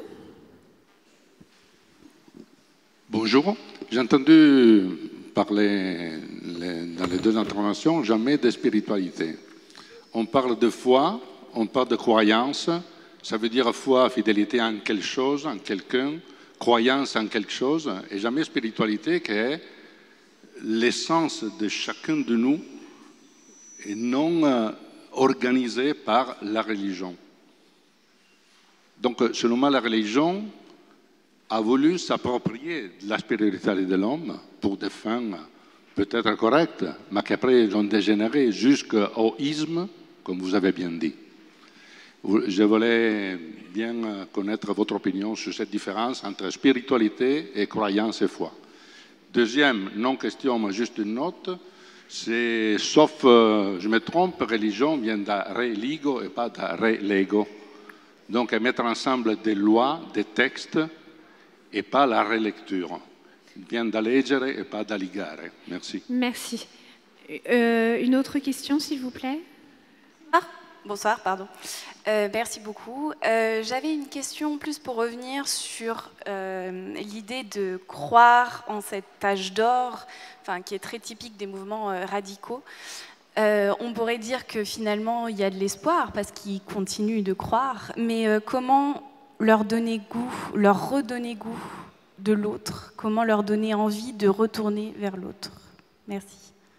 Speaker 7: Bonjour. J'ai entendu parler dans les 2 interventions jamais de spiritualité. On parle de foi, on parle de croyance. Ça veut dire foi, fidélité en quelque chose, en quelqu'un, croyance en quelque chose, et jamais spiritualité qui est l'essence de chacun de nous et non organisée par la religion. Donc, selon moi, la religion a voulu s'approprier de la spiritualité de l'homme pour des fins peut-être correctes, mais qu'après ils ont dégénéré jusqu'au isme, comme vous avez bien dit. Je voulais bien connaître votre opinion sur cette différence entre spiritualité et croyance et foi. Deuxième, non question, mais juste une note, c'est, sauf, je me trompe, religion vient de religo et pas de relego. Donc, mettre ensemble des lois, des textes, et pas la relecture. Bien da leggere et pas da ligare. Merci.
Speaker 1: Merci. Une autre question, s'il vous plaît.
Speaker 8: Bonsoir, pardon. Merci beaucoup. J'avais une question plus pour revenir sur l'idée de croire en cet âge d'or, enfin, qui est très typique des mouvements radicaux. On pourrait dire que finalement, il y a de l'espoir parce qu'ils continuent de croire, mais comment leur donner goût, leur redonner goût de l'autre? Comment leur donner envie de retourner vers l'autre? Merci.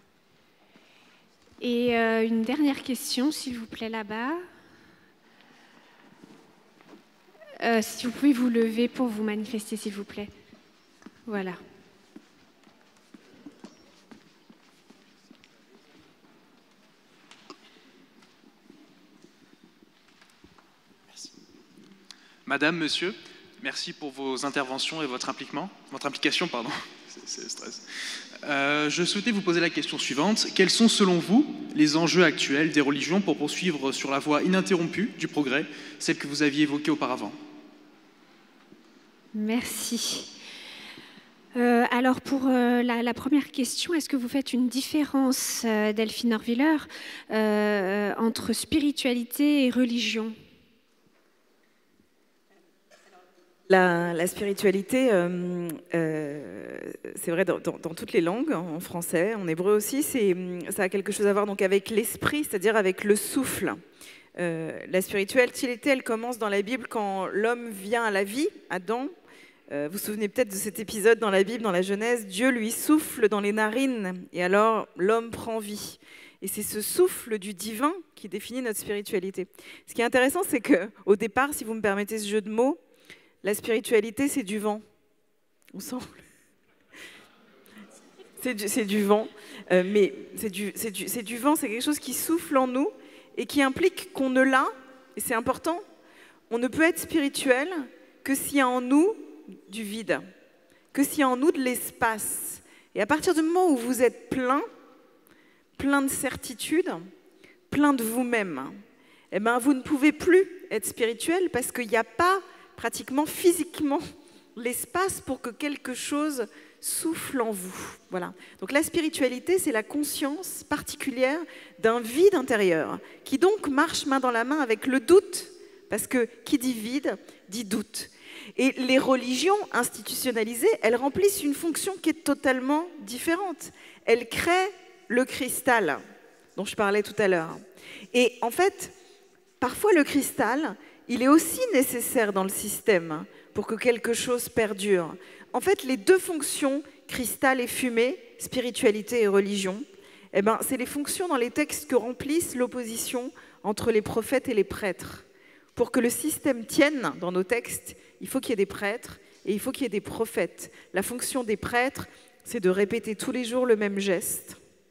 Speaker 1: Et une dernière question, s'il vous plaît, là-bas. Si vous pouvez vous lever pour vous manifester, s'il vous plaît. Voilà.
Speaker 9: Merci. Madame, monsieur, merci pour vos interventions et votre implication. C'est stress. Je souhaitais vous poser la question suivante. Quels sont, selon vous, les enjeux actuels des religions pour poursuivre sur la voie ininterrompue du progrès, celle que vous aviez évoquée auparavant?
Speaker 1: Merci. Alors, pour la première question, est-ce que vous faites une différence, Delphine Orviller, entre spiritualité et religion?
Speaker 2: La spiritualité, c'est vrai dans toutes les langues, en français, en hébreu aussi, ça a quelque chose à voir donc avec l'esprit, c'est-à-dire avec le souffle. La spiritualité, elle commence dans la Bible quand l'homme vient à la vie, Adam. Vous vous souvenez peut-être de cet épisode dans la Bible, dans la Genèse, Dieu lui souffle dans les narines et alors l'homme prend vie. Et c'est ce souffle du divin qui définit notre spiritualité. Ce qui est intéressant, c'est qu'au départ, si vous me permettez ce jeu de mots, la spiritualité, c'est du vent. On sent. C'est du vent, mais c'est du vent, c'est quelque chose qui souffle en nous et qui implique qu'on ne l'a, et c'est important, on ne peut être spirituel que s'il y a en nous du vide, que s'il y a en nous de l'espace. Et à partir du moment où vous êtes plein de certitude, plein de vous-même, eh ben, vous ne pouvez plus être spirituel parce qu'il n'y a pas pratiquement physiquement l'espace pour que quelque chose souffle en vous. Voilà. Donc la spiritualité, c'est la conscience particulière d'un vide intérieur qui donc marche main dans la main avec le doute, parce que qui dit vide, dit doute. Et les religions institutionnalisées, elles remplissent une fonction qui est totalement différente. Elles créent le cristal dont je parlais tout à l'heure. Et en fait, parfois le cristal, il est aussi nécessaire dans le système pour que quelque chose perdure. En fait, les deux fonctions, cristal et fumée, spiritualité et religion, eh ben, c'est les fonctions dans les textes que remplissent l'opposition entre les prophètes et les prêtres. Pour que le système tienne dans nos textes, il faut qu'il y ait des prêtres et il faut qu'il y ait des prophètes. La fonction des prêtres, c'est de répéter tous les jours le même geste.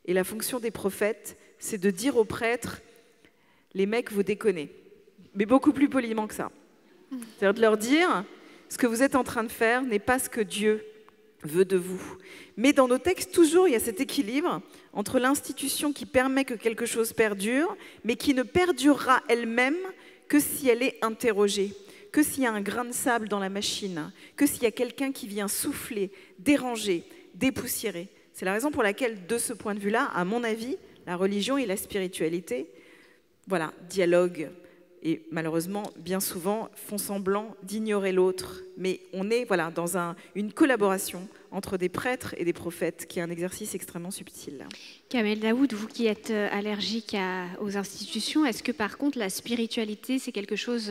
Speaker 2: Et la fonction des prophètes, c'est de dire aux prêtres, les mecs, vous déconnez. Mais beaucoup plus poliment que ça. C'est-à-dire de leur dire, ce que vous êtes en train de faire n'est pas ce que Dieu veut de vous. Mais dans nos textes, toujours, il y a cet équilibre entre l'institution qui permet que quelque chose perdure, mais qui ne perdurera elle-même que si elle est interrogée, que s'il y a un grain de sable dans la machine, que s'il y a quelqu'un qui vient souffler, déranger, dépoussiérer. C'est la raison pour laquelle, de ce point de vue-là, à mon avis, la religion et la spiritualité, voilà, dialoguent et malheureusement, bien souvent, font semblant d'ignorer l'autre. Mais on est voilà, dans une collaboration entre des prêtres et des prophètes, qui est un exercice extrêmement subtil.
Speaker 1: Kamel Daoud, vous qui êtes allergique aux institutions, est-ce que par contre la spiritualité, c'est quelque chose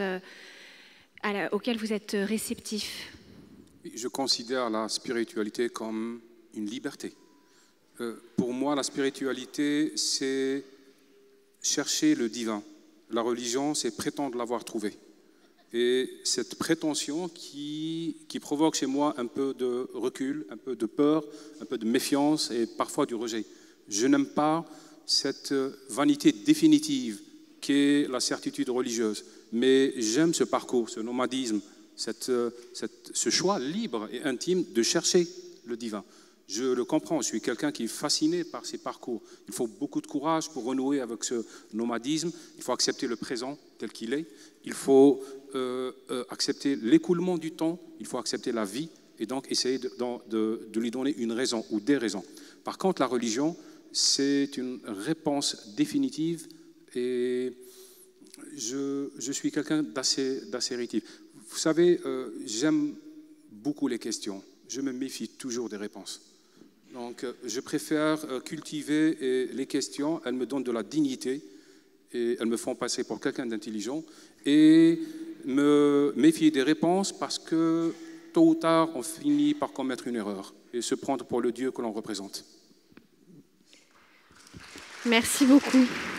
Speaker 1: auquel vous êtes réceptif?
Speaker 3: Je considère la spiritualité comme une liberté. Pour moi, la spiritualité, c'est chercher le divin. La religion, c'est prétendre l'avoir trouvé. Et cette prétention qui provoque chez moi un peu de recul, un peu de peur, un peu de méfiance et parfois du rejet. Je n'aime pas cette vanité définitive qu'est la certitude religieuse. Mais j'aime ce parcours, ce nomadisme, ce choix libre et intime de chercher le divin. Je le comprends, je suis quelqu'un qui est fasciné par ces parcours. Il faut beaucoup de courage pour renouer avec ce nomadisme. Il faut accepter le présent tel qu'il est. Il faut accepter l'écoulement du temps. Il faut accepter la vie et donc essayer de lui donner une raison ou des raisons. Par contre, la religion, c'est une réponse définitive et je suis quelqu'un d'assez rétif. Vous savez, j'aime beaucoup les questions. Je me méfie toujours des réponses. Donc, je préfère cultiver les questions. Elles me donnent de la dignité et elles me font passer pour quelqu'un d'intelligent. Et me méfier des réponses parce que, tôt ou tard, on finit par commettre une erreur et se prendre pour le Dieu que l'on représente.
Speaker 1: Merci beaucoup.